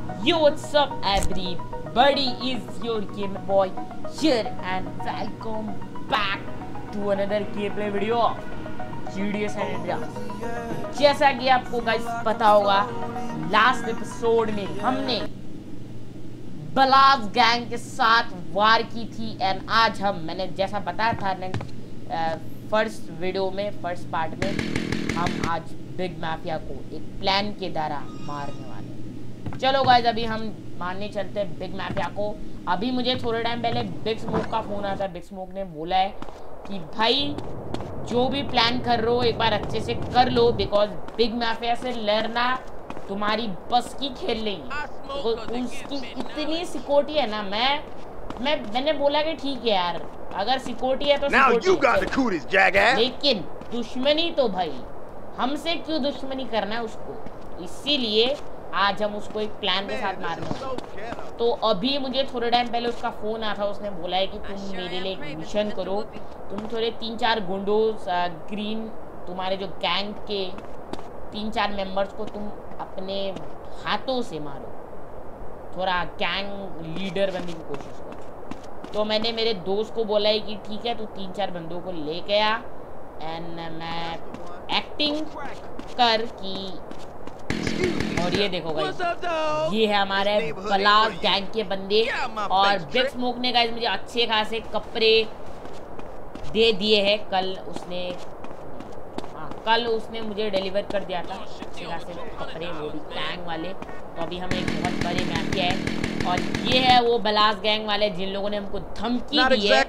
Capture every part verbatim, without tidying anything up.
Yo, what's up everybody, is your gamer boy here and welcome back to another gameplay video of G D S San Andreas। जैसा कि आपको guys पता होगा, last episode में हमने Balaj gang के साथ वार की थी एंड आज हम मैंने जैसा बताया था फर्स्ट वीडियो में फर्स्ट पार्ट में हम आज बिग माफिया को एक प्लान के द्वारा मारने वाले हैं। चलो गाइस, अभी हम मारने चलते हैं बिग माफिया को। अभी मुझे थोड़े टाइम पहले बिग स्मोक का फोन आता है। बिग स्मोक ने बोला है कि भाई जो भी प्लान कर रहे हो एक बार अच्छे से कर लो, बिकॉज बिग माफिया से लड़ना तुम्हारी बस की खेल नहीं है। तो उसकी इतनी सिक्योरिटी है ना, मैं मैं मैंने बोला कि ठीक है यार, अगर सिक्योरिटी है तो सिक्योरिटी है, लेकिन दुश्मनी तो भाई हमसे क्यों दुश्मनी करना है उसको, इसीलिए आज हम उसको एक प्लान के साथ मारने वाले। तो अभी मुझे थोड़े टाइम पहले उसका फोन आया था। उसने बोला है कि तुम मेरे लिए एक मिशन करो, तुम थोड़े तीन चार गुंडों ग्रीन तुम्हारे जो गैंग के तीन चार मेंबर्स को तुम अपने हाथों से मारो, थोड़ा गैंग लीडर बनने की कोशिश करो। तो मैंने मेरे दोस्त को बोला है कि ठीक है, तू तीन चार बंदों को लेके आ एंड मैं एक्टिंग कर कि। और ये देखो गाइस, ये है हमारे बलाज गैंग के बंदे और बिग स्मोक ने गाइस मुझे अच्छे खासे कपड़े दे दिए हैं। कल उसने हाँ कल उसने मुझे डिलीवर कर दिया था अच्छे खासे कपड़े, वो भी गैंग वाले। तो अभी हम एक बहुत बड़े माफिया है और ये है वो बलाज गैंग वाले जिन लोगों ने हमको धमकी दी है।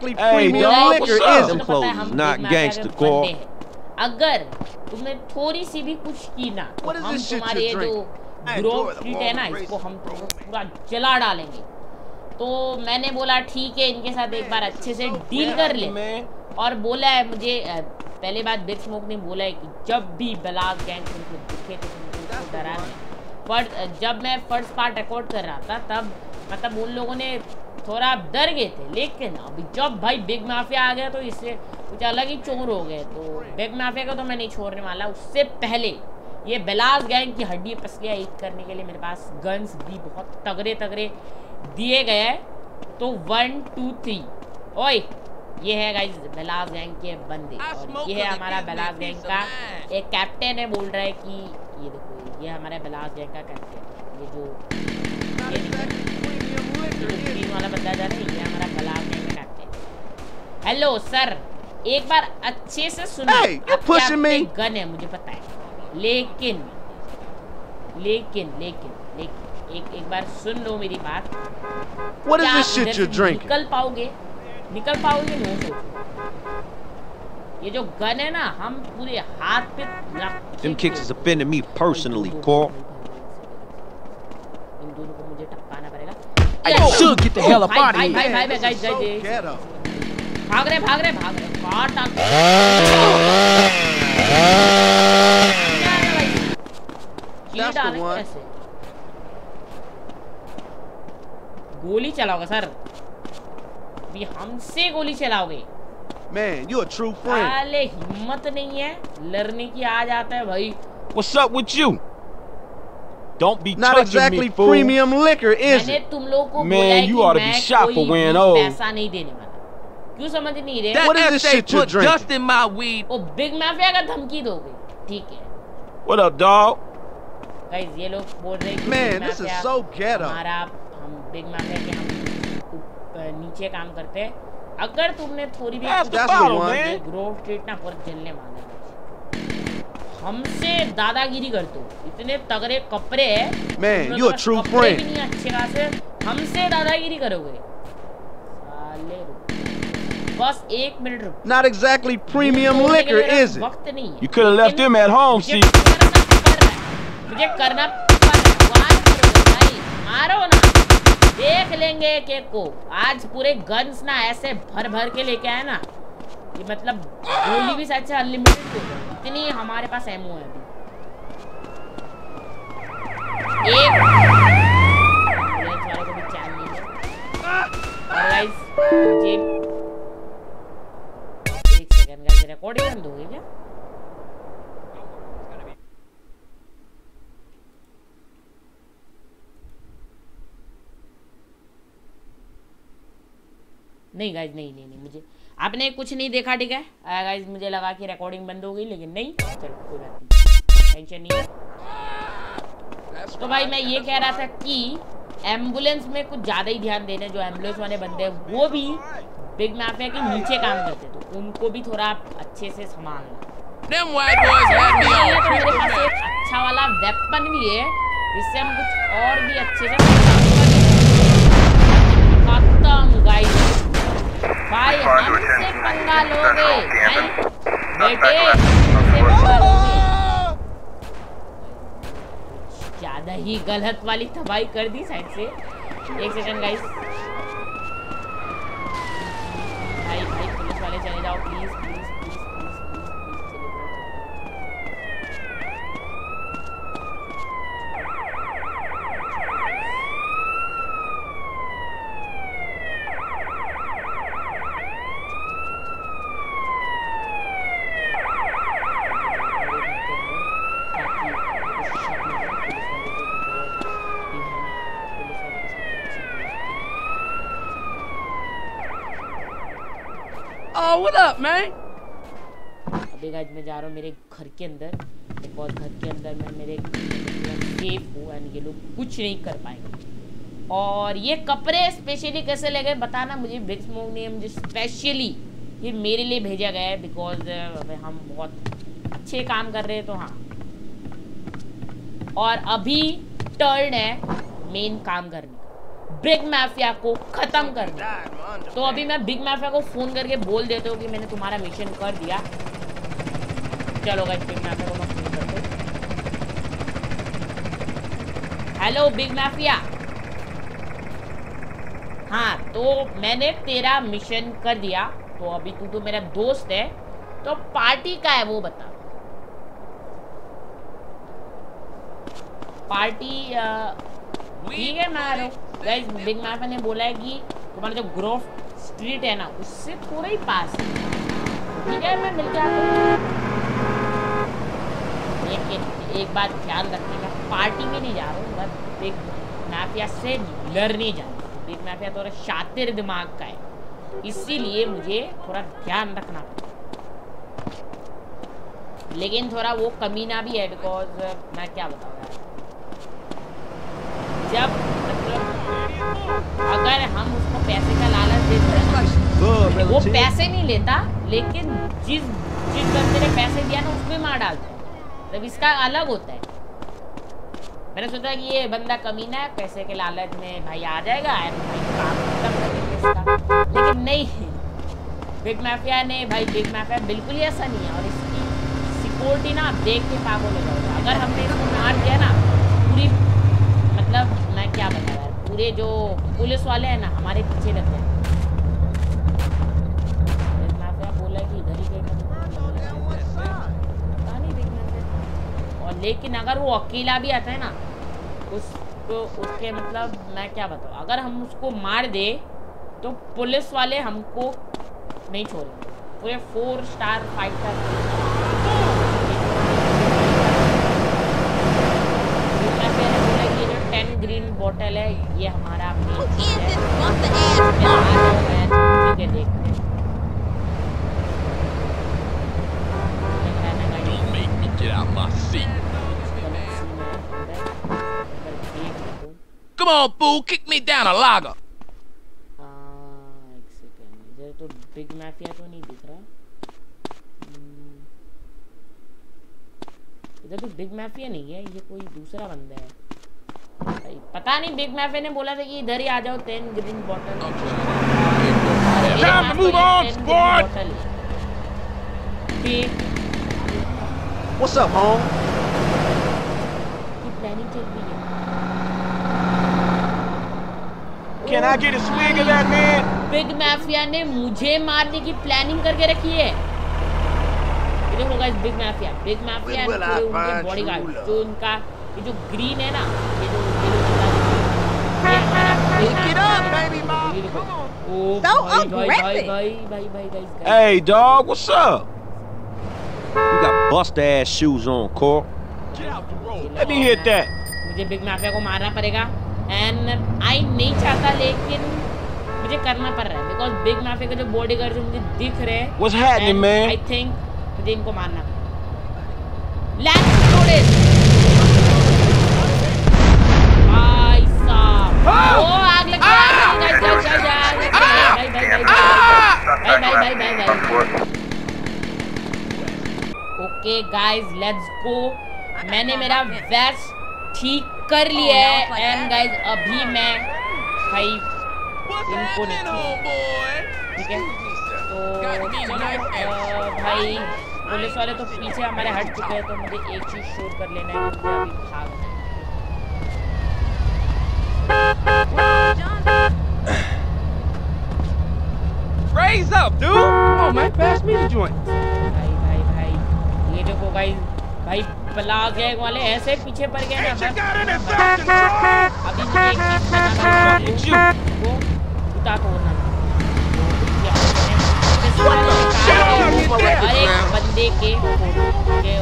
अगर तुमने थोड़ी सी भी कुछ की ना तो हम तुम्हारे ये जो ग्रोव स्ट्रीट है ना, इसको हम पूरा जला डालेंगे। तो मैंने बोला ठीक है, इनके साथ एक बार अच्छे से डील कर ले। और बोला है मुझे, पहले बात बिग स्मोक ने बोला है कि जब भी बलाज गैंग तुमको दिखे तो तुमको डराना है। पर जब मैं फर्स्ट पार्ट रिकॉर्ड कर रहा था तब मतलब उन लोगों ने थोड़ा डर गए थे, लेकिन अभी जब भाई बिग माफिया आ गया तो इससे कुछ अलग ही चोर हो गए। तो बिग माफिया को तो मैं नहीं छोड़ने वाला। उससे पहले ये बलाज गैंग की हड्डी पसलियाँ ईद करने के लिए मेरे पास गन्स भी बहुत तगड़े तगड़े दिए गए हैं। तो वन टू थ्री ओए, ये है गाइस बलाज गैंग के बंदे और ये है हमारा बलाज गैंग का एक कैप्टन है। बोल रहा है कि ये देखो, ये हमारा बलाज गैंग का कैप्टन, ये जो ग्रीन वाला बंदा जा रहा है, ये हमारा बलाज गैंग का कैप्टन। हेलो सर, एक बार अच्छे से सुनो। hey, गन है मुझे पता है, लेकिन लेकिन लेकिन लेकिन एक एक बार सुन लो मेरी बात। What is this shit you're drinking? निकल पाओगे निकल पाओगे नो सोचो। ये जो गन है ना, हम पूरे हाथ पे Them kicks is offending me personally, Carl. इन दोनों को मुझे टपकाना पड़ेगा। I should get the hell up out of here. भाई भाई भाई गाइस गाइस भाग रहे भाग रहे भाग रहे काट टाक। कैसे गोली चलाओगे सर? भी हमसे गोली चलाओगे? Man, you a true friend. साले हिम्मत नहीं है लड़ने की, आ जाता है भाई। What's up with you? Don't be Not exactly me, premium liquor, is मैंने तुम लोगों को Man, बोला you कि ought to be मैं shot कोई for wearing भी old. पैसा नहीं देने वाला। क्यों समझ नहीं रहे? What is this shit you're drinking? Dust in my weed. वो बिग माफिया का धमकी दोगे? ठीक है। What up, dog? गाइस ये लोग बोल रहे हैं कि Man, this is so ghetto. हमारा हम बिग माफिया के हम नीचे काम करते हैं। अगर तुमने थोड़ी भी ग्रोव स्ट्रीट ना पर जलने वाला है, हमसे दादागिरी करते हो। इतने तगड़े कपड़े हैं, Man, you a true friend. भी नहीं अच्छे खासे, हमसे दादागिरी करोगे? साले रुक, बस एक मिनट रुक। Not exactly premium liquor, is it? वक्त नहीं है। You could have left him at home, see. मुझे करना भाई, मारो ना, देख लेंगे केक को। आज पूरे गन्स ना ऐसे भर भर के लेके आए ना कि मतलब गोली भी शायद से अनलिमिटेड हो, इतनी हमारे पास एमओ है अभी। एक वाले को भी चैन नहीं है। और गाइस मुझे एक सेकंड गाइस, रिकॉर्डिंग बंद हो गई क्या? नहीं गाइज, नहीं नहीं नहीं मुझे आपने कुछ नहीं देखा, ठीक है गाइज। मुझे लगा कि रिकॉर्डिंग बंद हो गई, लेकिन नहीं। चलो कोई बात नहीं, टेंशन नहीं है। तो भाई मैं ये कह रहा था कि एम्बुलेंस में कुछ ज़्यादा ही ध्यान देना। जो एम्बुलेंस वाले बंदे हैं वो भी बिग माफिया के नीचे काम करते, तो उनको भी थोड़ा अच्छे से संभालना। तो मेरे पास एक अच्छा वाला वेपन भी है जिससे हम कुछ और भी अच्छे से खत्म गाइस। भाई हमसे पंगा लोगे नहीं बेटे, हमसे पंगा लोगे। ज्यादा ही गलत वाली तबाही कर दी साइड से। एक सेकंड गाइस, भाई भाई पुलिस वाले चले जाओ please please please please please please चले जाओ। Oh, what up, man? अभी गाइस मैं जा रहा हूँ मेरे घर के अंदर, बिकॉज घर के अंदर मैं मेरे सेफ हूँ एंड ये लोग कुछ नहीं कर पाएंगे। और ये कपड़े स्पेशली कैसे लगे बताना मुझे। बिग स्मोक ने मुझे स्पेशली ये मेरे लिए भेजा गया है, बिकॉज हम बहुत अच्छे काम कर रहे हैं। तो हाँ, और अभी टर्न है मेन काम करने, बिग माफिया को खत्म करना। तो अभी मैं बिग माफिया को फोन करके बोल देता हूँ कि मैंने तुम्हारा मिशन कर दिया। चलो गाइस, बिग माफिया को मैं फोन करता हूँ। हेलो बिग माफिया, हाँ तो मैंने तेरा मिशन कर दिया। तो अभी तू तो मेरा दोस्त है, तो पार्टी का है वो बता। पार्टी ठीक है मैं आ रहा हूँ। गाइस बिग माफिया ने बोला है कि तुम्हारा जो ग्रोव स्ट्रीट है ना उससे थोड़ा ही पास है, ठीक है मैं मिल के आता हूँ। लेकिन एक बात ध्यान रखने का, पार्टी में नहीं जा रहा हूँ, बस बिग माफिया से लड़ने जा रहा हूँ। बिग माफिया थोड़ा शातिर दिमाग का है, इसीलिए मुझे थोड़ा ध्यान रखना पड़ता। लेकिन थोड़ा वो कमीना भी है, बिकॉज मैं क्या बताऊँ यार, जब अगर हम उसको पैसे का लालच देते हैं, वो पैसे नहीं लेता, लेकिन जिस जिस बंदे ने पैसे दिया ना उसमें मार डालता है। तब इसका अलग होता है। मैंने सोचा कि ये बंदा कमीना है, पैसे के लालच में भाई आ जाएगा और भाई काम खत्म कर देंगे इसका। लेकिन नहीं, बिग माफिया ने भाई बिग माफिया बिल्कुल ही ऐसा नहीं है। और इसकी सिक्योरिटी ना आप देख के पागल हो जाओगे। अगर हमने इसको मार दिया ना, पूरी मतलब मैं क्या बता रहा, पूरे जो पुलिस वाले हैं ना हमारे पीछे लग गए। माफिया बोला कि इधर ही गए, पता नहीं देखना चाहिए। और लेकिन अगर वो अकेला भी आता है ना उसको, उसके मतलब मैं क्या बताऊँ, अगर हम उसको मार दे तो पुलिस वाले हमको नहीं छोड़ेंगे। पूरे four star five star green बोतल है, ये हमारा मेन चीज है। ठीक है देखते हैं। Come on, fool, kick me down a lager. एक सेकंड, इधर तो बिग माफिया तो नहीं दिख रहा। इधर तो बिग माफिया नहीं है, ये कोई दूसरा बंदा है। पता नहीं, बिग माफिया ने बोला था कि इधर ही आ जाओ, ten green bottle. Time to move on, sport. What's up, home? Planning चल रही है। Can I get a swig of that, man? Big mafia ने मुझे मारने की प्लानिंग करके रखी है। ये देखो guys, big mafia big mafia ने पूरे उनके बॉडीगार्ड, जो उनका ये जो ग्रीन है ना, ये जो ये हमारा ओ भाई भाई भाई भाई भाई भाई guys. Hey dog, what's up? You got bust ass shoes on, Cor. Let me hit that. मुझे बिग माफिया को मारना पड़ेगा एंड आई नहीं चाहता, लेकिन मुझे करना पड़ रहा है बिकॉज बिग माफिया के जो बॉडीगार्ड मुझे दिख रहे हैं What's happening, man? I think मुझे इनको मारना लेट्स डू दिस भाई साहब ओ आग लग गया गाइस गाइस गाइस भाई भाई भाई भाई भाई भाई भाई भाई ओके गाइस लेट्स गो मैंने मेरा वेस्ट ठीक कर लिया है एंड गाइस अभी मैं भाई इनको नहीं ठीक है तो चलो भाई पुलिस वाले तो पीछे हमारे हट चुके हैं तो मुझे एक चीज शोर कर लेना है मुझे अभी भागना है Raise up, dude. Come on, man. Pass me the joint. भाई भाई भाई ये देखो गाइस भाई पला गैंग वाले ऐसे पीछे पड़ गए ना अभी मुझे एक चीज बताना है वो कुत्ता तोड़ना हर एक बंदे के के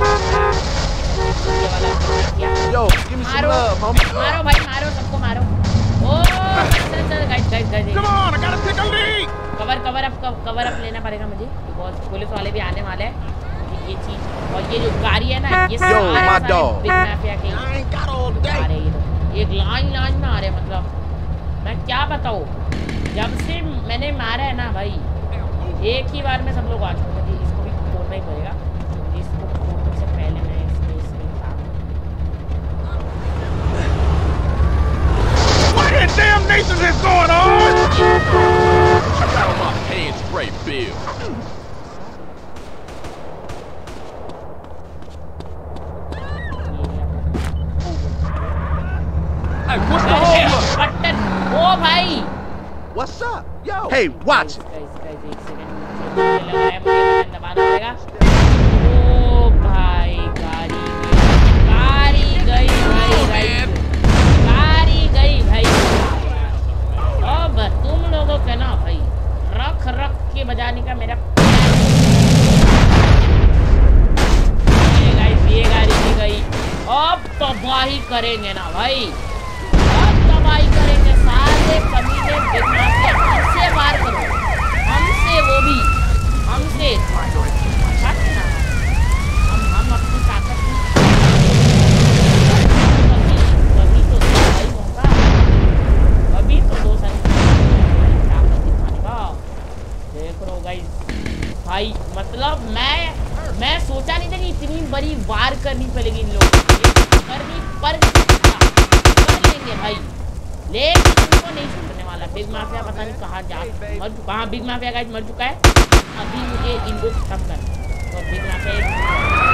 मारो मारो भाई मारो सबको मारो ओ चल चल guys guys guys cover cover up cover up लेना पड़ेगा मुझे बिकॉज़ पुलिस वाले भी आने वाले हैं ये चीज और ये जो गाड़ी है ना ये सारे बिग माफिया के आ रहे हैं एक लाइन लाइन में आ रहे मतलब मैं क्या बताऊं जब से मैंने मारा है ना भाई एक ही बार में सब लोग आ चुके हैं इसको भी तोड़ना ही पड़ेगा इसको तोड़ने से पहले मैं इसमें इसमें What in damn nations is going on? Check out my hand spray bill. Hey, what's the hold up? Button ओ भाई What's up? Yo. Hey, watch it. Guys guys एक सेकंड मुझे लग रहा है मुझे बटन दबाना पड़ेगा ओ भाई गाड़ी गाड़ी गई भाई गाड़ी गई भाई अब तुम लोगों के ना भाई रख रख के बजाने का मेरा ये गाइस ये गाड़ी भी गई अब तबाही करेंगे ना भाई तबाही करेंगे सारे कमीने बिग माफिया हमसे वार करो हमसे वो भी हमसे हम हम अपनी ताकत कभी तो भाई होगा कभी तो दो साल ताकत दिखाने का देख लो गाइस भाई मतलब मैं मैं सोचा नहीं था कि इतनी बड़ी वार करनी पड़ेगी इन लोगों को करनी पर कर लेंगे भाई लेकिन उनको नहीं छूटने वाला बिग माफिया पता नहीं कहाँ जा मर चुका हाँ बिग माफिया गाइस मर चुका है अभी मुझे इनको खत्म करना और बिग माफिया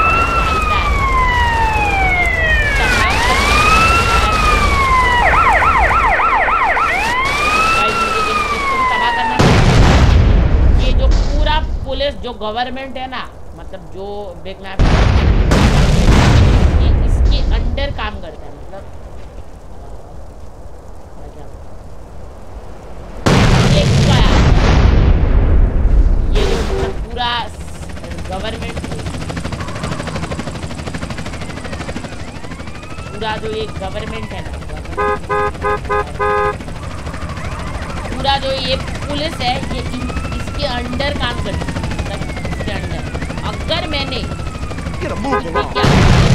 तबाह करना ये जो पूरा पुलिस जो गवर्नमेंट है ना मतलब जो बिग माफिया ये इसके अंडर काम करता है मतलब पूरा गवर्नमेंट पूरा जो ये गवर्नमेंट है ना पूरा जो ये पुलिस है ये इन, इसके अंडर काम करती है मतलब इसके अंडर अगर मैंने क्या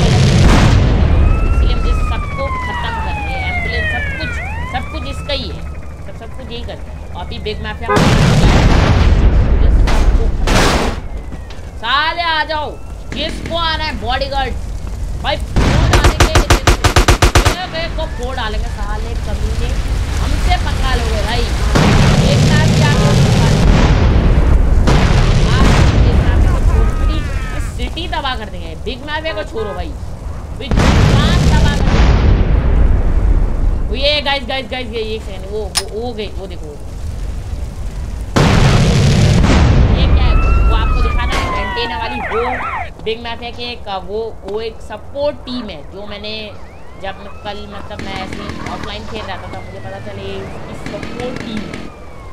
इसलिए मुझे सबको खत्म करना है एम्बुलेंस सब कुछ सब कुछ इसका ही है सब सब कुछ यही करता है और अभी बिग माफिया साले आ जाओ किसको आना है बॉडीगार्ड भाई फोड़ डालेंगे एक को फोड़ डालेंगे साले कमीने हमसे पंगा लोगे भाई एक साथ क्या सिटी तबाह कर देंगे बिग माफिया को छोड़ो भाई तबाह कर ये गाइस गाइस गाइस ये एक सेकंड वो वो गई वो देखो ये क्या है वो आपको दिखाना है एंटेना वाली वो बिग माफिया के एक वो वो एक सपोर्ट टीम है जो मैंने जब मैं कल मतलब मैं ऐसे ऑफलाइन खेल रहा था तब मुझे पता चले इसकी सपोर्ट टीम है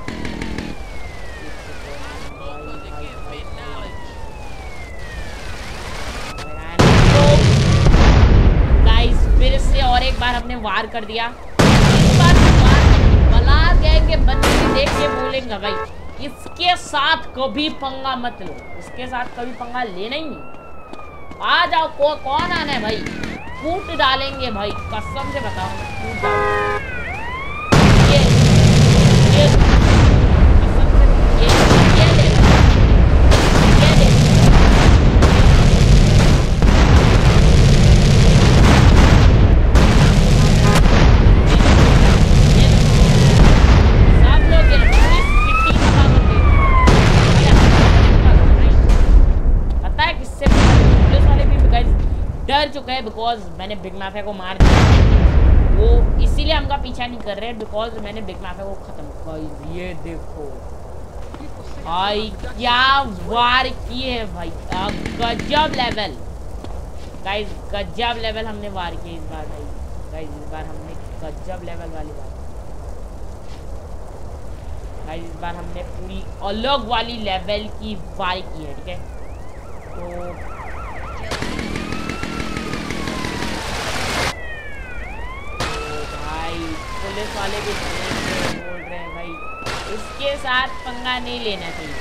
फिर से और एक बार हमने वार कर दिया इस बार वार बला गैंग के बंदे भी देख के है भाई, इसके साथ कभी पंगा मत लो, इसके साथ कभी पंगा लेना ही नहीं। आ जाओ, को, कौन आना है भाई, कूट डालेंगे भाई, कसम से बताओ, कूट डालेंगे। ये ये कसम से ये ये ले ये ले सब लोग ये कितनी खा करके पता है किससे पुलिस वाले भी गाइस डर चुके हैं, बिकॉज मैंने बिग माफिया को मार दिया। वो इसीलिए हमका पीछा नहीं कर रहे, बिकॉज मैंने बिग माफिया को खत्म। गाइस ये देखो भाई क्या वार किए है भाई, गजब लेवल गाइस, गजब लेवल हमने वार किए इस बार भाई। गाइस इस बार हमने गजब लेवल वाली वार गाइस, इस बार हमने पूरी अलग वाली लेवल की वार की है, ठीक है। तो पुलिस वाले भी बोल रहे हैं भाई इसके साथ पंगा नहीं लेना चाहिए,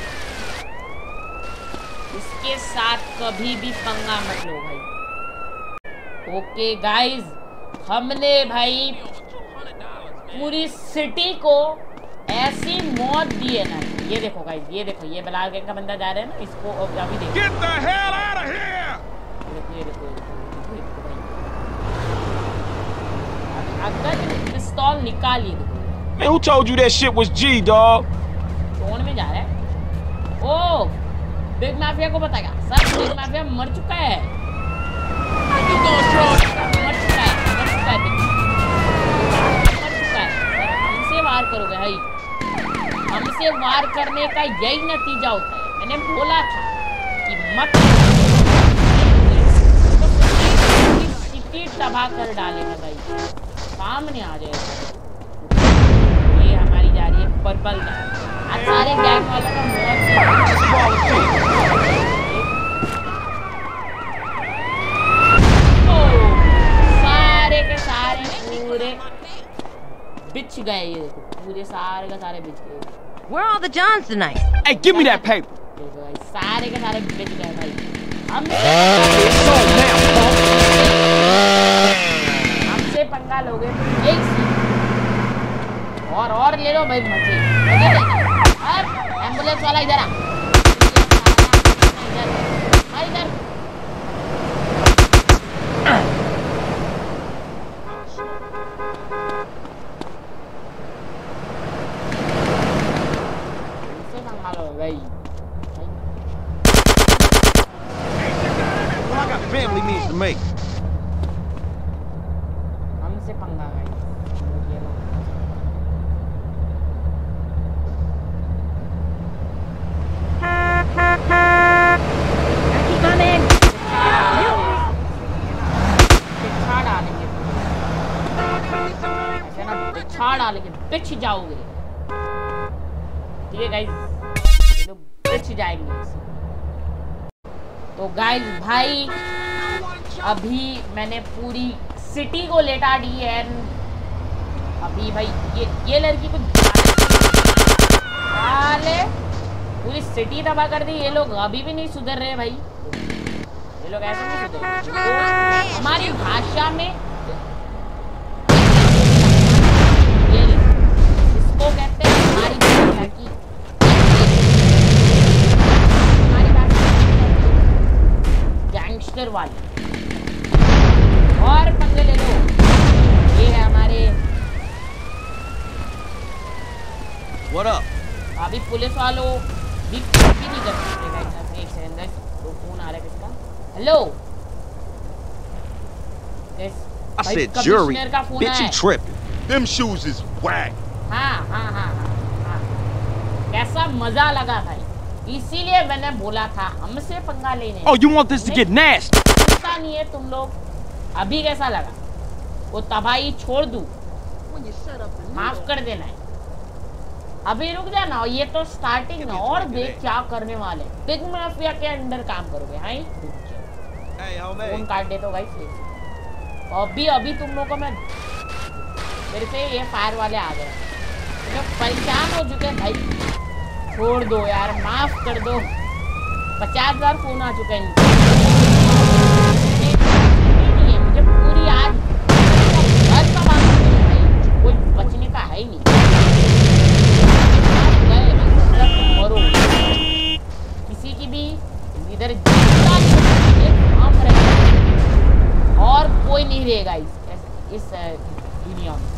इसके साथ कभी भी पंगा मत लो भाई। ओके गाइस, हमने भाई पूरी सिटी को ऐसी मौत दी है ना। ये देखो गाइस, ये देखो, ये बलाल गैंग का बंदा जा रहा है ना, इसको अभी देखो। Get the hell out of here! ये देखो, अगर पिस्तौल निकाल ही दो। Man, who told you that shit was G, dog? कौन में जा रहा है? ओ, बिग माफिया को बताएगा सर, बिग माफिया मर चुका है, मर चुका है, मर चुका है, मर चुका है। हमसे वार करोगे भाई, हमसे वार करने का यही नतीजा होता है। मैंने बोला था कि मत सिटी तबाह कर डालेंगे भाई, सामने आ जाएगा। ये हमारी जा रही है पर्पल गैंग, आज सारे गैंग वालों का मौत सारे के सारे पूरे बिछ गए, ये देखो पूरे सारे के सारे बिछ गए। Where are all the Johns tonight? Hey, give me that paper. देखो भाई, सारे के सारे बिछ गए भाई। हम हमसे पंगा लोगे तो एक सी और और ले लो भाई, मजे मजे ले। अब एम्बुलेंस वाला इधर आ, इधर आ इधर। हमसे पंगा लो भाई, I got family needs to make. हमसे पंगा भाई। बिछा डालेंगे, बिछ जाओगे, ठीक है गाइस, ये लोग बिछ जाएंगे। तो गाइस भाई अभी मैंने पूरी सिटी को लेटा दी है। अभी भाई ये ये लड़की को आले पूरी सिटी तबाह कर दी। ये लोग अभी भी नहीं सुधर रहे भाई, ये लोग ऐसे नहीं सुधर रहे। तो हमारी भाषा में ये इसको कहते हैं, हमारी भाषा की हमारी भाषा गैंगस्टर वाली। और पंगे ले लो, ये है हमारे What up? अभी पुलिस वालों भी भी नहीं कर सकते। एक सेकंड गाइस, तो फोन आ रहा है किसका? Hello I said jury. Bitch, you tripping. Them shoes is whack. हाँ हाँ हाँ हाँ, कैसा मजा लगा भाई, इसीलिए मैंने बोला था हमसे पंगा लेने। Oh, you want this to get nasty? ऐसा नहीं है तुम लोग। अभी कैसा लगा? वो तबाही छोड़ दूं, माफ कर देना है। अभी रुक जाना, ये तो स्टार्टिंग है, और देख क्या करने वाले। बिग माफिया के अंडर काम करोगे। हाँ फोन काट दे तो गाइस, अभी अभी तुम लोगों को मैं फिर से ये फायर वाले आ गए, तो परेशान हो चुके हैं भाई। छोड़ दो यार, माफ कर दो। पचास हजार फोन आ चुका है नहीं है मुझे पूरी आज घर का बात भाई, कोई बचने का है ही नहीं। मरो किसी की भी इधर हम रहेगा और कोई नहीं रहेगा इस इस दुनिया में।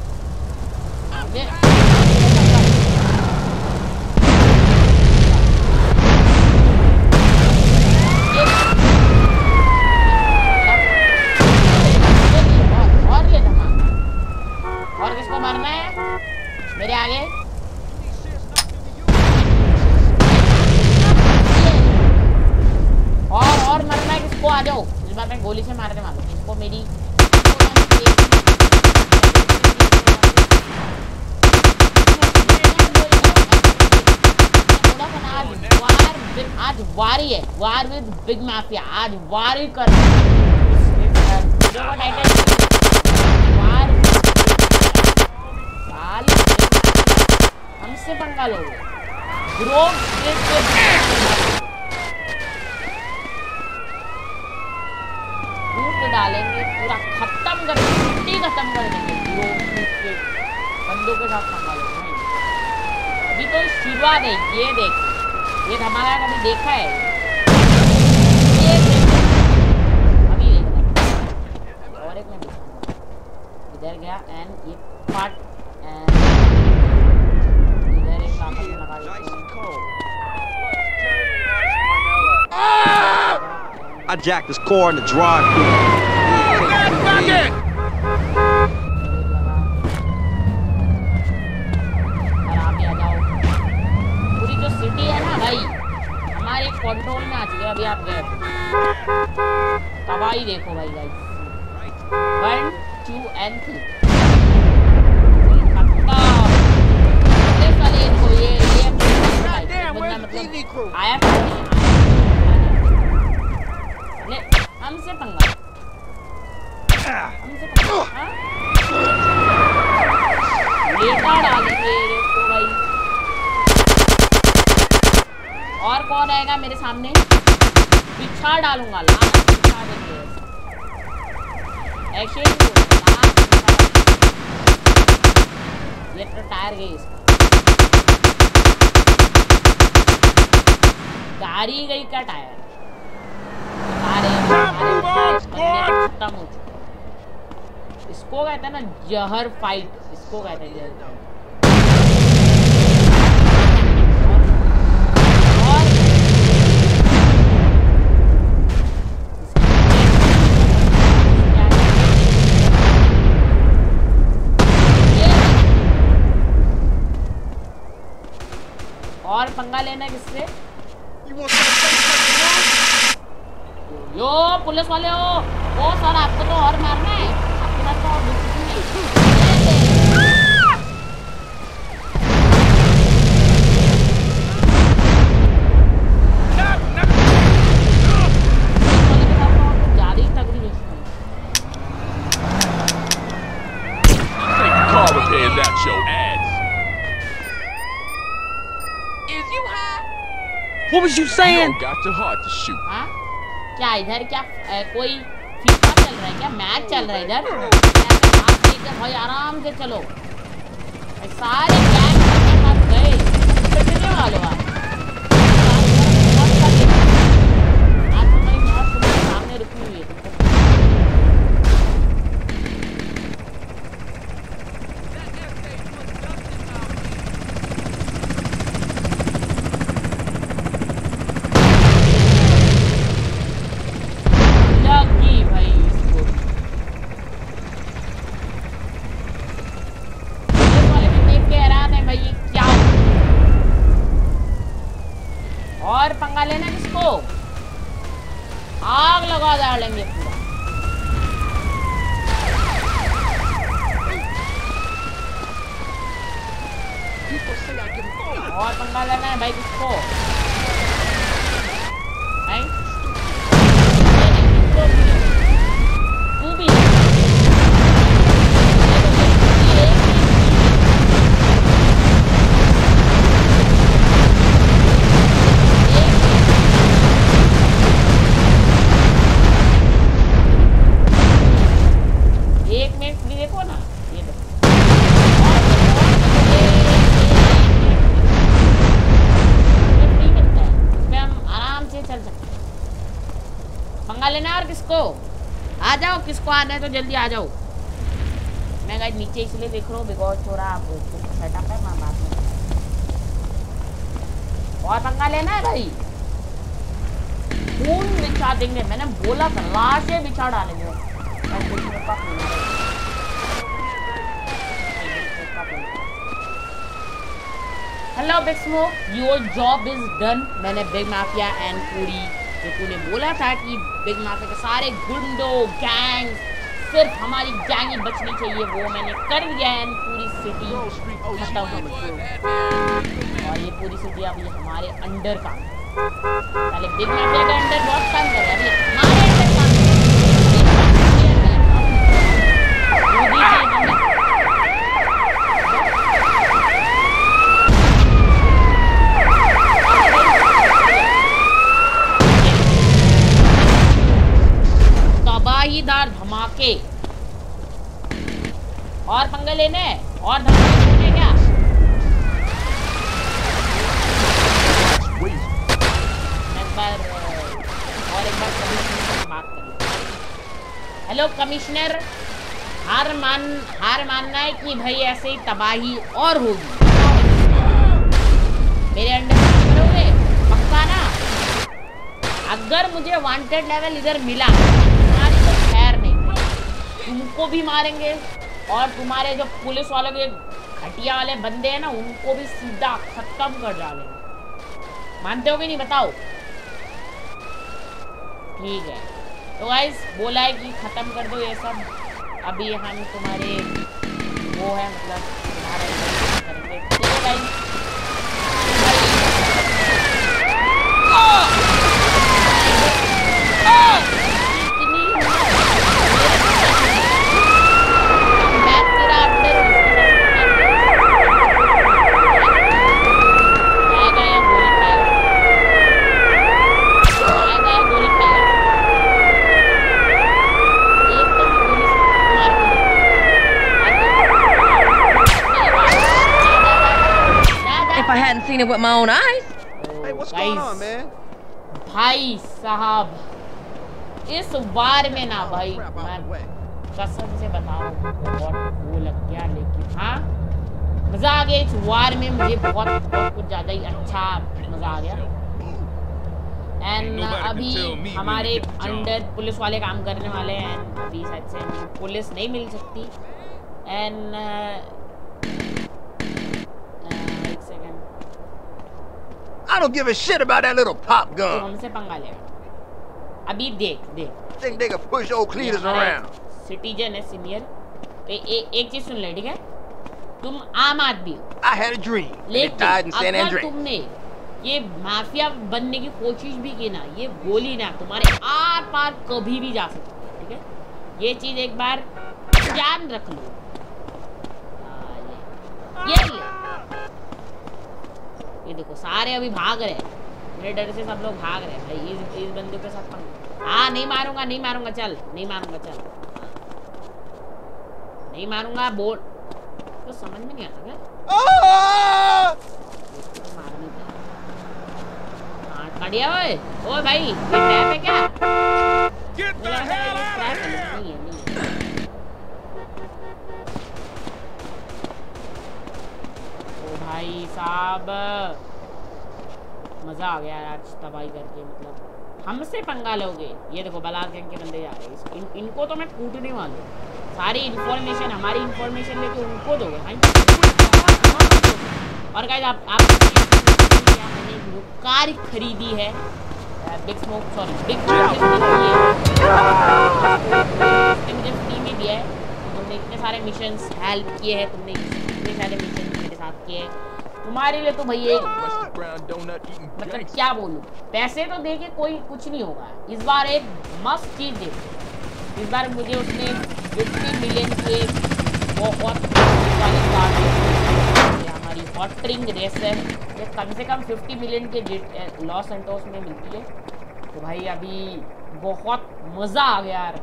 और किसको मारना है मेरे आगे? और और मरना है किसको? आ जाओ, इस बार मैं गोली से मारने वाला हूँ इसको। मेरी आज वारी है, वार विद बिग माफिया। आज वारी कर हमसे पंगा लो ब्रो, डालेंगे पूरा खत्म कर देंगे, खत्म कर देंगे ब्रो के बंदों के साथ पंगा लो। नहीं अभी तो शुरुआत है, ये देख ये धमाका कभी देखा है? ये देख अभी देख और एक मैं इधर गया एंड ये पार्ट इधर एक काम लगा देता हूं। I jacked his car in the drive-thru. पूरी जो सिटी है ना भाई हमारे कंट्रोल में आ चुकी है। अभी आप गए तबाही देखो भाई guys, one two and three ये ये मतलब आया हमसे पंगा हमसे पंगा हाँ? लेटा डालेंगे तो भाई। और कौन आएगा मेरे सामने? बिछा डालूंगा, लात बिछा देंगे ऐसे ही। ये तो टायर गई इसका, गाड़ी गई का टायर। खत्म हो चुका। इसको कहते हैं ना जहर फाइट, इसको कहते हैं जहर। और और पंगा लेना किससे? यो पुलिस वाले हो वो सर, आपको तो और मारना है, आपके साथ तो और दुश्मनी नहीं। ज्यादा ही तगड़ी दुश्मनी। Car repairs out your ass. Is you high? What was you You saying? don't got your heart to shoot. हाँ क्या इधर क्या ए, कोई फीफा चल रहा है क्या? मैच चल रहा है इधर? आप लेकर भाई आराम से चलो, सारे गैंग के पास गए कितने वालों आप आज तुम्हारी मौत तुम्हारे सामने रुकी हुई है। और पंगा लेना किसको? आग लगा डालेंगे पूरा। और पंगा लेना है भाई किसको? तू भी किसको आ जाओ, किसको आना है तो जल्दी आ जाओ। मैं गाइस नीचे इसलिए देख रहा हूँ बिकॉज थोड़ा सेटअप है, मैं बात में और पंगा लेना है भाई। खून बिछा देंगे, मैंने बोला था लाशें बिछा डालेंगे। Hello big smoke, your job is done. मैंने बिग माफिया एंड पूरी जो तूने बोला था कि बिग माफिया के सारे गुंडो गैंग सिर्फ हमारी गैंग ही बचनी चाहिए, वो मैंने कर दिया है। पूरी सिटी खत्म हो गई और ये पूरी सिटी अभी हमारे अंडर काम। पहले बिग माफिया के अंडर बहुत काम कर रहा है, अभी हमारे अंडर काम कर तबाहीदार धमाके और पंगे लेने और धमाके लेने क्या? एक बार और एक बार कमिश्नर से बात कर लो। हेलो कमिश्नर, हार मान हार मानना है कि भाई ऐसे ही तबाही और होगी। मेरे अंडर करोगे पक्का ना? अगर मुझे वांटेड लेवल इधर मिला तुम्हारी तो खैर नहीं, तुमको भी मारेंगे और तुम्हारे जो पुलिस वालों के घटिया वाले बंदे हैं ना उनको भी सीधा खत्म कर डालेंगे। मानते हो कि नहीं बताओ? ठीक है तो गाइस बोला है कि खत्म कर दो ये सब। अभी हम तुम्हारे वो है मतलब करेंगे, ठीक है guys. If I hadn't seen it with my own eyes. Hey, what's going on, man? भाई साहब इस बार में ना भाई मैं कसम से बताऊं बहुत वो लग गया, लेकिन हाँ मजा आ गया इस वार में। मुझे बहुत बहुत कुछ ज्यादा ही अच्छा मजा आ गया। एंड अभी हमारे अंडर पुलिस वाले काम करने वाले हैं। अभी शायद से पुलिस नहीं मिल सकती। एंड एक second, I don't give a shit about that little pop तो gun. हमसे पंगा लेगा। अभी देख देख Think they can push old Cletus around. Citizen है सीनियर। तो ए, एक चीज सुन ले, ठीक है? तुम आम आदमी हो, I had a dream. And it died in लेकिन San अगर Andreas. तुमने ये माफिया बनने की कोशिश भी की ना, ये गोली ना तुम्हारे आर पार कभी भी जा सकती है, ठीक है? ये चीज एक बार ध्यान रख लो। आ, ये, ये ले। ये देखो सारे अभी भाग रहे हैं, मेरे डर से सब लोग भाग रहे हैं भाई। इस इस बंदे के साथ हाँ नहीं मारूंगा नहीं मारूंगा चल नहीं मारूंगा चल नहीं मारूंगा बोल तो समझ में नहीं आता क्या? तो मारनी पड़ेगी। हाँ कड़िया ओए ओए भाई ये ट्रैप है क्या? Get the hell out of here! नहीं है नहीं है। ओ भाई साहब मजा आ गया आज तबाही करके। मतलब हमसे पंगा लोगे? ये देखो बलात गैंग के बंदे जा रहे हैं। इन, इनको तो मैं कूटने वाला हूँ। सारी इन्फॉर्मेशन हमारी इन्फॉर्मेशन लेके उनको दोगे भाई। और गाइस आप आप मैंने एक कार खरीदी है big smoke sorry big smoke ने मुझे फ्री में दिया है। तुमने इतने सारे मिशंस हेल्प किए हैं, तुमने इतने सारे मिशंस मेरे साथ किए हैं, तुम्हारे लिए तो भैया मतलब क्या बोलूं, पैसे तो दे के कोई कुछ नहीं होगा। इस बार एक मस्त चीज दे। इस बार मुझे उसने फिफ्टी मिलियन के बहुत वाली कार हमारी हॉट रिंग रेस है, ये कम से कम फिफ्टी मिलियन के लॉस सेंटोस में मिलती है। तो भाई अभी बहुत मज़ा आ गया यार।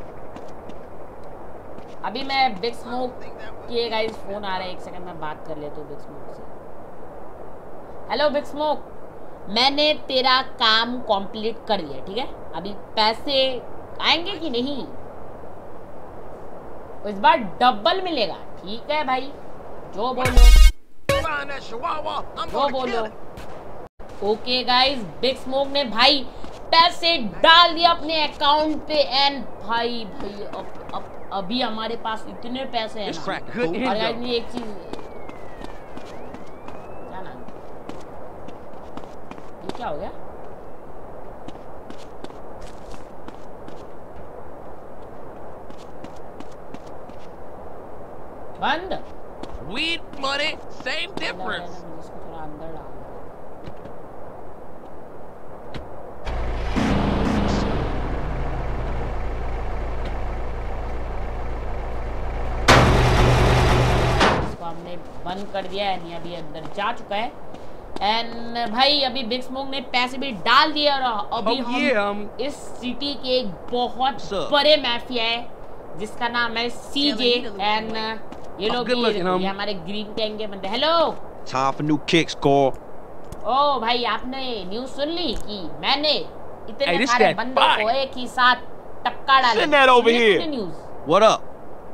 अभी मैं बिग स्मोक के गाइस फ़ोन आ रहा है, एक सेकंड में बात कर लेता हूँ बिग स्मोक से। हेलो बिग स्मोक, मैंने तेरा काम कंप्लीट कर लिया, ठीक है? अभी पैसे आएंगे कि नहीं? इस बार डबल मिलेगा। ठीक है भाई, जो बोलो जो बोलो। ओके गाइस, बिग स्मोक ने भाई पैसे डाल दिया अपने अकाउंट पे एंड भाई भाई अब, अब अभी हमारे पास इतने पैसे हैं ना। और गाइस ये एक चीज, क्या नाम, ये क्या हो गया? बंद। Weed money, same difference. इसको थोड़ा अंदर डाल। इसको हमने बंद कर दिया है, नहीं अभी अंदर जा चुका है। एंड भाई अभी बिग स्मोक ने पैसे भी डाल दिए और अभी Oh, हम yeah, um, इस सिटी के एक बहुत Sir. बड़े माफिया है जिसका नाम है सीजे एंड ये लोग good looking, ये, um. ये हमारे ग्रीन गैंग के बंदे। Hello. Time for new kicks, Carl. ओ भाई, आपने न्यूज़ सुन ली कि मैंने इतने Hey, this सारे that बंदों को fire. एक ही साथ टक्का डाला। Send that over here. News. What up?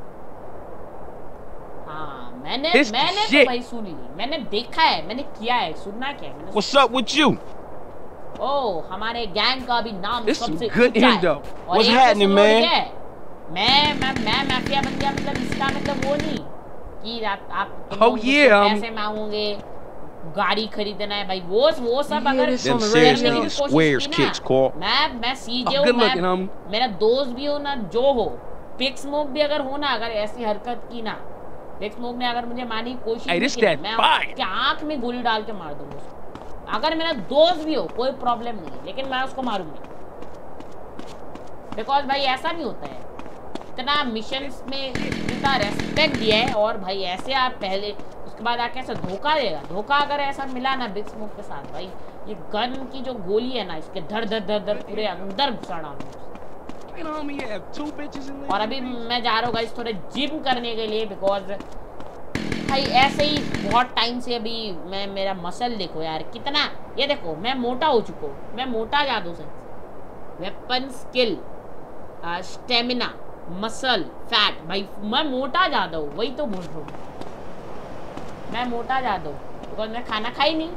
हाँ, मैंने This मैंने shit. तो भाई सुन ली, मैंने देखा है, मैंने किया है, सुनना क्या है मैंने। What's up with you? ओ, हमारे गैंग का भी नाम This some सबसे good ऊंचा है। info. और What's एक happening, से man? क्या है? मैं मैं मैं माफिया बन गया, मतलब इसका मतलब वो नहीं कि आप आप तुम Oh, लोग मुझसे yeah, um. पैसे मांगोगे, गाड़ी खरीदना है भाई, वो वो सब Yeah, अगर this on the करने radio. की Them कोशिश squares की kicks, ना, Carl. मैं मैं सीजे Oh, हूँ, good looking, मैं um. मेरा दोस्त भी हो ना, जो हो, बिग स्मोक भी अगर हो ना, अगर ऐसी हरकत की ना, बिग स्मोक ने अगर मुझे मारने की कोशिश Hey, भी this की ना, that मैं fire. उसके आँख में गोली डाल के मार दूंगा उसको। अगर मेरा दोस्त भी हो कोई प्रॉब्लम नहीं है, लेकिन मैं उसको मारूंगी, बिकॉज भाई ऐसा नहीं होता है। इतना मिशंस में इतना रेस्पेक्ट दिया है और भाई ऐसे आप पहले उसके बाद आके ऐसा धोखा देगा। धोखा अगर ऐसा मिला ना बिग स्मोक के साथ, भाई ये गन की जो गोली है ना, इसके धड़ धड़ धड़ धड़ पूरे अंदर घुसा डालूंगा। और अभी मैं जा रहा हूँ गाइस थोड़े जिम करने के लिए, बिकॉज भाई ऐसे ही बहुत टाइम से अभी मैं, मेरा मसल देखो यार कितना, ये देखो मैं मोटा हो चुका हूँ, मैं मोटा जा दूँ sir. Weapon skill, stamina, muscle, fat, भाई मैं मोटा ज्यादा हूँ, वही तो बोल रहा हूँ, मैं मोटा ज्यादा हूँ बिकॉज मैं खाना खाई नहीं,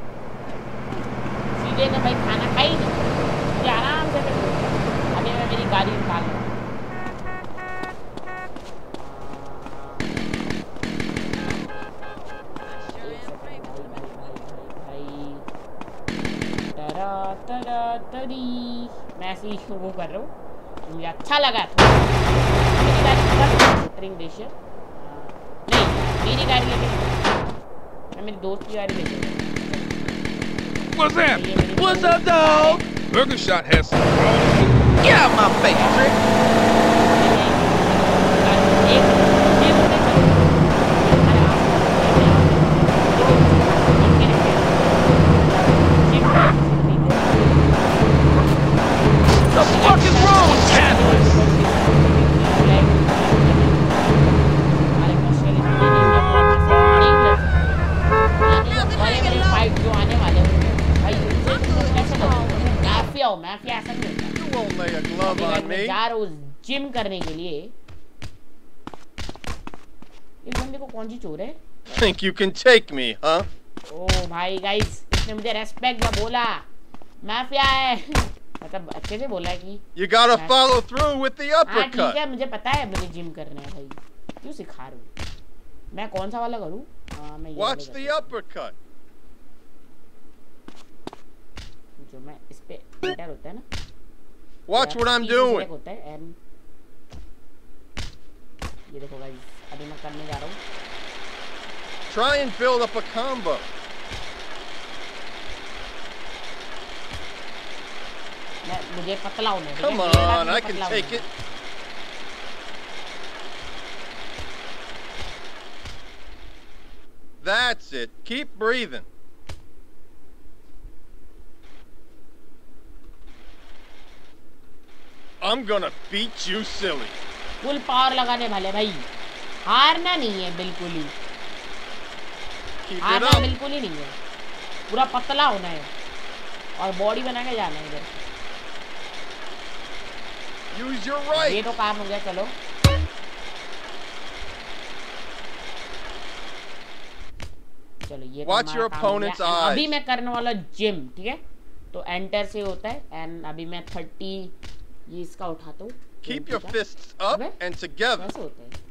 सीधे ने भाई खाना खाई नहीं, मुझे आराम से अभी मैं मेरी गाड़ी निकाल रहा हूँ। मैं ऐसे ही वो कर रहा हूँ, मुझे अच्छा लगा। मेरी गाड़ी ट्रिंग देश नहीं, मेरी गाड़ी लेके मैं मेरी दोस्त की गाड़ी लेके। What's that? What's up, dog? Burger Shot has some quality. Get out my face, Trick. The fuck is wrong with Catalyst? You won't lay a glove on me. जा रहा हूँ जिम करने के लिए। इस बंदे को कौन सी चोर है? Think you can take me, huh? ओ भाई गाइस, इसने मुझे रेस्पेक्ट में बोला, माफिया है, मतलब अच्छे से बोला कि You gotta follow through with the हाँ ठीक uppercut. है, मुझे पता है मुझे जिम करना है भाई, क्यों सिखा रहे हो? मैं कौन सा वाला करूँ? हाँ मैं ये Watch वाला the uppercut. करूँ। जो मैं इस पे एंटर होता है ना, Watch what I'm पीछे doing. select होता है एंड ये देखो गाइस, अभी मैं करने जा रहा हूँ। Try and build up a combo. मैं मुझे पतला होना है, ठीक है? Come मेरे साथ on, मुझे I can पतला take होना it. है। That's it. Keep breathing. I'm gonna beat you silly. Full power लगाने वाले भाई, हारना नहीं है बिल्कुल ही, Keep it हारना up. बिल्कुल ही नहीं है, पूरा पतला होना है और बॉडी बना के जाना है इधर। Use your ये right. तो काम हो गया, चलो चलो ये तो Watch हमारा your काम हो गया। opponent's And अभी eyes. मैं करने वाला जिम, ठीक है, तो एंटर से होता है। एंड अभी मैं थर्टी ये इसका उठाता हूँ। Keep your fists up अबे, and together. कैसे होता है?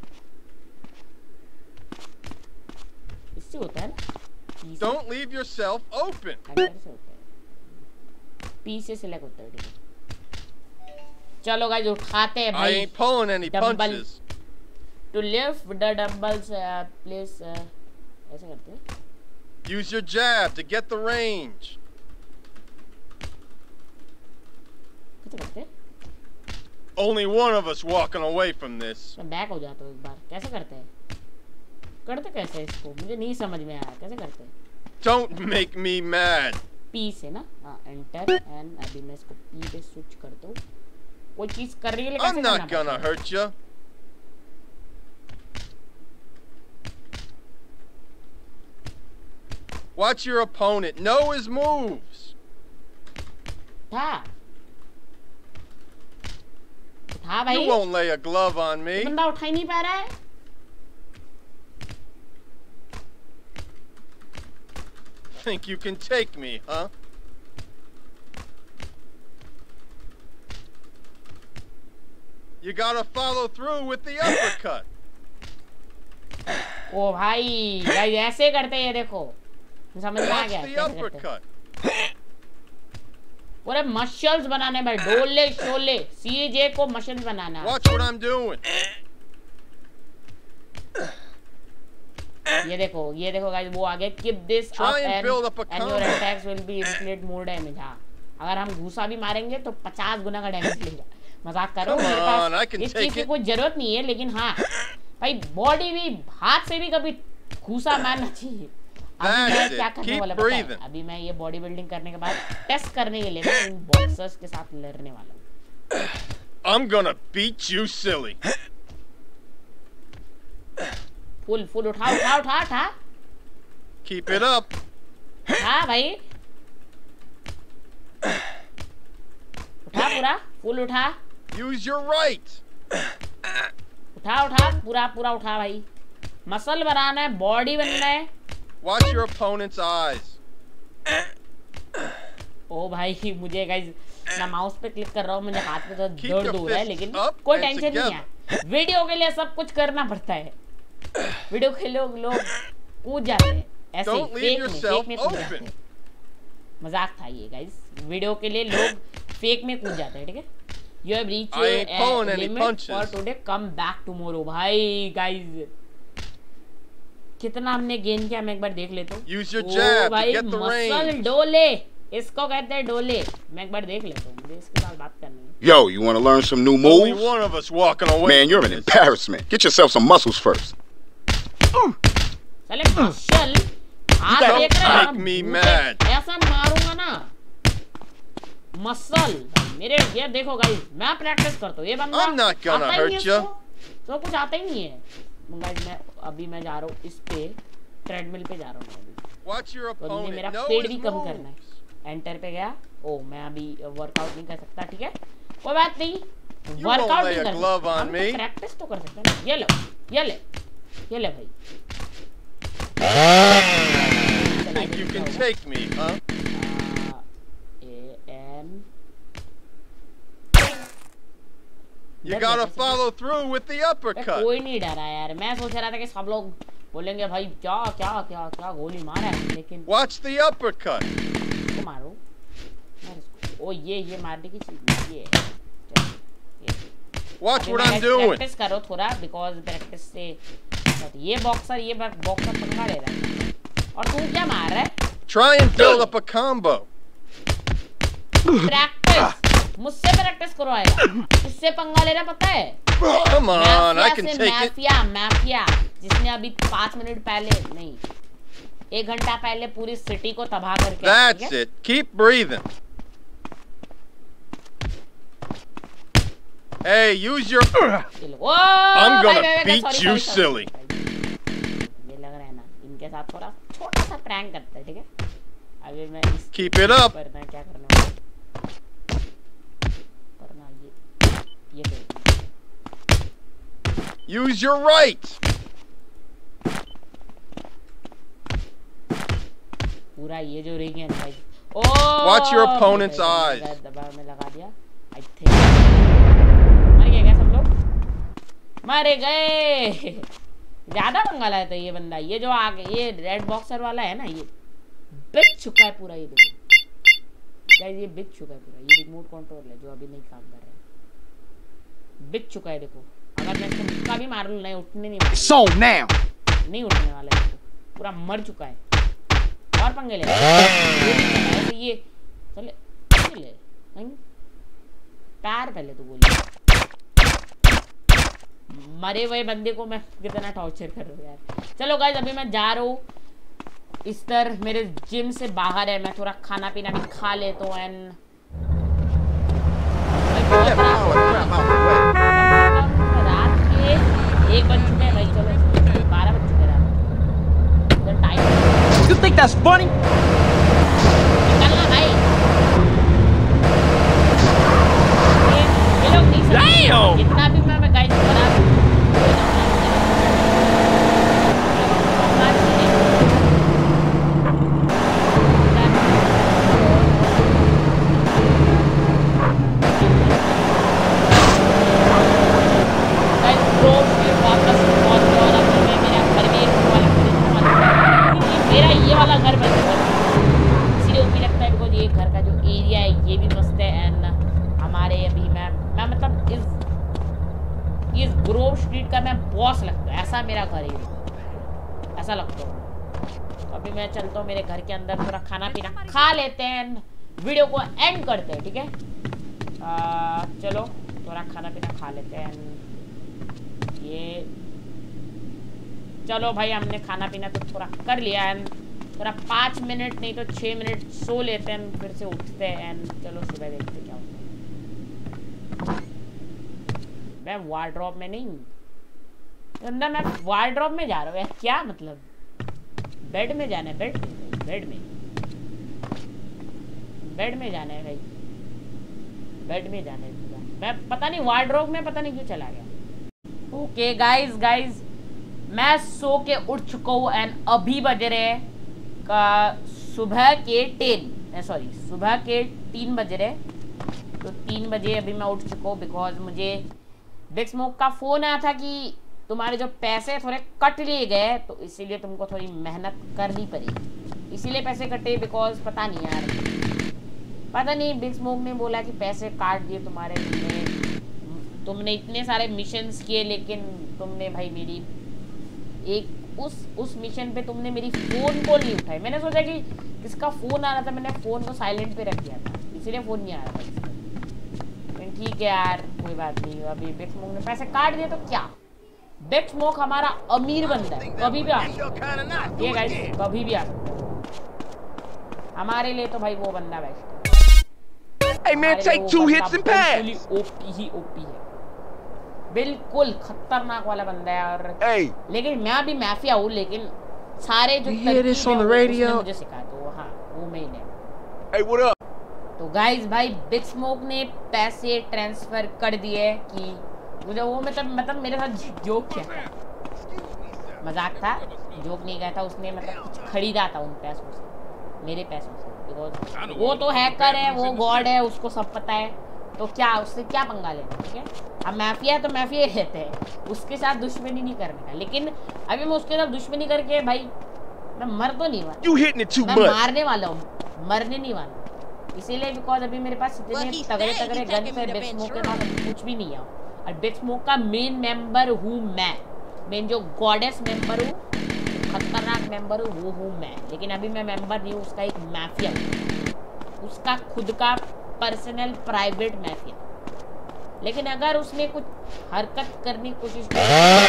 इससे होता है ना? पी से? Don't leave yourself open. Enter से होता है। पी से सिलेक्ट होता है, ठीक है। चलो गाइस उठाते हैं I भाई। ain't pulling any Dumbbell. punches. To lift the dumbbells, uh, please, uh, ऐसे करते हैं। Use your jab to get the range. कैसे करते हैं? Only one of us walking away from this. मैं बैक हो जाता हूँ एक बार। कैसे करते हैं? करते कैसे इसको? मुझे नहीं समझ में आया। कैसे करते हैं? Don't make me mad. P से ना? हाँ, एंटर एंड अभी मैं इसको पी पे स्विच करता हूँ। कोई चीज करने के लिए कैसे I'm करना not gonna पड़ता है? hurt you. Watch your opponent. Know his moves. उठा उठा भाई। You won't lay a glove on me. ये बंदा उठा ही नहीं पा रहा है। Think you can take me, huh? You gotta follow through with the uppercut. ओ भाई भाई ऐसे करते हैं, ये देखो समझ में आ Watch गया the कैसे करते हैं। uppercut. पूरे मसल्स बनाने में डोले शोले सीजे को मसल्स बनाना। Watch what I'm doing. ये देखो ये देखो गाइस वो आगे keep this Try up and and build up a and your combo. Attacks will be inflict more damage. हां अगर हम घूसा भी मारेंगे तो पचास गुना का डैमेज लेगा। मजाक कर रहा हूं, Come मेरे on, I पास can इस take चीज की it. कोई जरूरत नहीं है, लेकिन हाँ भाई बॉडी भी हाथ से भी कभी घूसा मारना चाहिए। अभी That's मैं it. क्या करने Keep वाला पता है? breathing. अभी मैं ये बॉडी बिल्डिंग करने के बाद टेस्ट करने के लिए मैं इन बॉक्सर्स के साथ लड़ने वाला हूँ। I'm gonna beat you silly. Full full उठा उठा उठा उठा Keep it up. हाँ भाई उठा पूरा फुल उठा Use your right. उठा उठा पूरा पूरा उठा भाई। मसल बनाना है, बॉडी बनना है। Watch your opponent's eyes. ओ भाई मुझे गाइस मैं माउस पे क्लिक कर रहा हूँ, मुझे हाथ में तो Keep दर्द your हो रहा है, fists लेकिन up कोई and टेंशन नहीं है। वीडियो के लिए सब कुछ करना पड़ता है। वीडियो के लोग लोग कूद जाते हैं ऐसे Don't leave फेक में yourself फेक में कूद जाते open. हैं। मजाक था ये गाइस, वीडियो के लिए लोग फेक में कूद जाते हैं, ठीक है। You have reached I ain't your pulling uh, any limit punches. for today. Come back tomorrow. भाई गाइस कितना हमने गेन किया मैं एक बार देख लेता हूँ। Use your ओ jab to भाई get the मसल range. डोले इसको कहते हैं डोले। मैं एक बार देख लेता हूँ, मुझे इसके साथ बात करनी है। Yo, you want to learn some new Only moves? one of us walking away. Man, you're from an this. embarrassment. Get yourself some muscles first. चले मसल हाथ Don't देख रहे make me mad. ऐसा मारूंगा ना मसल। मेरे ये देखो गाइस मैं प्रैक्टिस करता हूँ, ये बंदा I'm not gonna आता ही नहीं hurt है you. उसको, तो कुछ आता ही नहीं है। गाइस मैं अभी मैं जा रहा हूँ इस पे ट्रेडमिल पे जा रहा हूँ अभी। Watch your तो मुझे opponent. मेरा Know पेट his भी कम करना moves. है। एंटर पे गया। ओ मैं अभी वर्कआउट नहीं कर सकता, ठीक है कोई बात नहीं। won't वर्कआउट lay नहीं a कर glove सकता, on हम तो me. प्रैक्टिस तो कर सकते हैं ना। ये लो ये ले ये ले भाई। Think you can take me, huh? एन You gotta follow through with the अरे uppercut. कोई नहीं डरा यार, मैं सोच रहा था कि सब लोग बोलेंगे भाई क्या क्या क्या क्या गोली मारा है, लेकिन Watch the uppercut. इसको मारो मार इसको। ओ ये ये मारने की चीज ये है। चल, ये Watch अभी what मैं I'm doing. प्रैक्टिस करो थोड़ा, बिकॉज प्रैक्टिस से ये बॉक्सर ये बॉक्सर पंगा ले रहा है। और तू क्या मार रहा है? Try and build up a combo. Practice मुझसे प्रैक्टिस करवाएगा, इससे पंगा ले रहा पता है। Come on, I can mafia से take it. माफिया माफिया जिसने अभी पाँच मिनट पहले नहीं एक घंटा पहले पूरी सिटी को तबाह करके आया, ठीक That's है? it. Keep breathing. Hey, use your. ये लो। ओ, I'm भाई, gonna भाई, भाई, beat sorry, you sorry, sorry, silly. ये लग रहा है ना इनके साथ थोड़ा छोटा सा प्रैंक करते हैं, ठीक है। अभी मैं इस Keep it up. करना है क्या करना है करना ये ये तो Use your rights. पूरा ये जो रिंग है ना भाई। ओ Watch your opponent's eyes. दबाव में लगा दिया। I think मर गए क्या सब लोग? मारे गए। ज्यादा पंगा लाया था ये बंदा। ये जो आगे ये रेड बॉक्सर वाला है ना, ये बिक चुका है पूरा। ये देखो गाइस, ये बिक चुका है पूरा। ये रिमोट कंट्रोल है जो अभी नहीं काम कर रहा है, बिक चुका है। देखो अगर मैं इसको मुक्का भी मार लूं, नहीं उठने नहीं वाला। So now. नहीं उठने वाला है, पूरा मर चुका है। और पंगे ले तो ये चले चले नहीं पैर पहले तो गोली। मरे हुए बंदे को मैं कितना टॉर्चर कर रहा हूँ यार। चलो गाइस, अभी मैं जा रहा हूँ इस तरह, मेरे जिम से बाहर है। मैं थोड़ा खाना पीना भी खा लेता हूँ एंड रात के एक बज चुके हैं भाई। चलो बारह बज चुके हैं रात। Time You think that's funny? निकलना भाई। ये ये लोग नहीं समझते। जितना भी मैं मैं गाइड करा मेरा ये वाला घर बन चुका है, इसीलिए मुझे लगता है बिकॉज ये घर का जो एरिया है ये भी मस्त है। एंड हमारे अभी मैं मैं मतलब इस इस ग्रोव स्ट्रीट का मैं बॉस लगता है, ऐसा मेरा घर है, ऐसा लगता है। तो अभी मैं चलता हूँ मेरे घर के अंदर, थोड़ा खाना पीना खा लेते हैं, वीडियो को एंड करते हैं, ठीक है। चलो थोड़ा खाना पीना खा लेते हैं। ये चलो भाई, हमने खाना पीना तो थोड़ा कर लिया है, थोड़ा पाँच मिनट नहीं तो छः मिनट सो लेते हैं, फिर से उठते हैं एंड चलो सुबह देखते क्या होता है। मैं वार्डरोब में नहीं हूँ, मैं वार्डरोब में जा रहा हूँ यार। क्या मतलब, बेड में जाना है, बेड बेड में बेड में जाना है भाई, बेड में जाना है। मैं पता नहीं वार्डरोब में पता नहीं क्यों चला गया। ओके गाइज गाइज मैं सो के उठ चुका हूँ एंड अभी बज रहे का सुबह के टेन सॉरी सुबह के तीन बज रहे। तो तीन बजे अभी मैं उठ चुका हूँ बिकॉज मुझे बिग स्मोक का फ़ोन आया था कि तुम्हारे जो पैसे थोड़े कट लिए गए, तो इसीलिए तुमको थोड़ी मेहनत करनी पड़ेगी, इसीलिए पैसे कटे। बिकॉज पता नहीं यार, पता नहीं बिग स्मोक ने बोला कि पैसे काट दिए तुम्हारे, तुमने तुमने इतने सारे मिशंस किए लेकिन तुमने भाई मेरी एक उस उस मिशन पे तुमने मेरी फ़ोन को नहीं उठाई। मैंने सोचा कि किसका फ़ोन आ रहा था, मैंने फ़ोन को साइलेंट पे रख दिया था, इसीलिए फ़ोन नहीं आ रहा था। ठीक है यार, कोई बात नहीं। अभी बिग स्मोक ने पैसे काट दिए तो क्या, बिग स्मोक हमारा अमीर बंदा है, कभी भी आ सकता है। ये गाइस कभी भी आ सकता है हमारे लिए, तो भाई वो बंदा best. Hey man, take two hits and pass. OP ही ओपी है, बिल्कुल खतरनाक वाला बंदा है। और Hey, लेकिन मैं भी माफिया हूँ, लेकिन सारे जो You hear this on the radio? मुझे सिखाया, तो हाँ वो मैंने। hey, what up? तो गाइस भाई बिग स्मोक ने पैसे ट्रांसफर कर दिए कि मुझे वो मतलब मतलब मेरे साथ जोक किया था, मजाक था, जोक नहीं गया था। उसने मतलब कुछ खरीदा था उन पैसों से, मेरे पैसों से, बिकॉज वो तो हैकर है, वो गॉड है, उसको सब पता है, तो क्या उससे क्या पंगा लेना, ठीक है। अब माफिया है तो माफिया ही रहते हैं, उसके साथ दुश्मनी नहीं करने का। लेकिन अभी मैं उसके साथ दुश्मनी करके भाई मैं मर तो नहीं वाला, You hitting it too मैं much. मारने वाला हूँ, मरने नहीं वाला। इसीलिए बिकॉज अभी मेरे पास इतने तगड़े तगड़े गन से बिग स्मोक के पास कुछ भी नहीं है। और बिग स्मोक का मेन मेंबर हूँ मैं, मेन जो गॉडेस मेंबर हूँ, खतरनाक मेंबर हूँ, वो हूँ मैं। लेकिन अभी मैं मेंबर नहीं हूँ, उसका एक माफिया हूँ, उसका खुद का पर्सनल प्राइवेट माफिया। लेकिन अगर उसने कुछ हरकत करने की कोशिश की,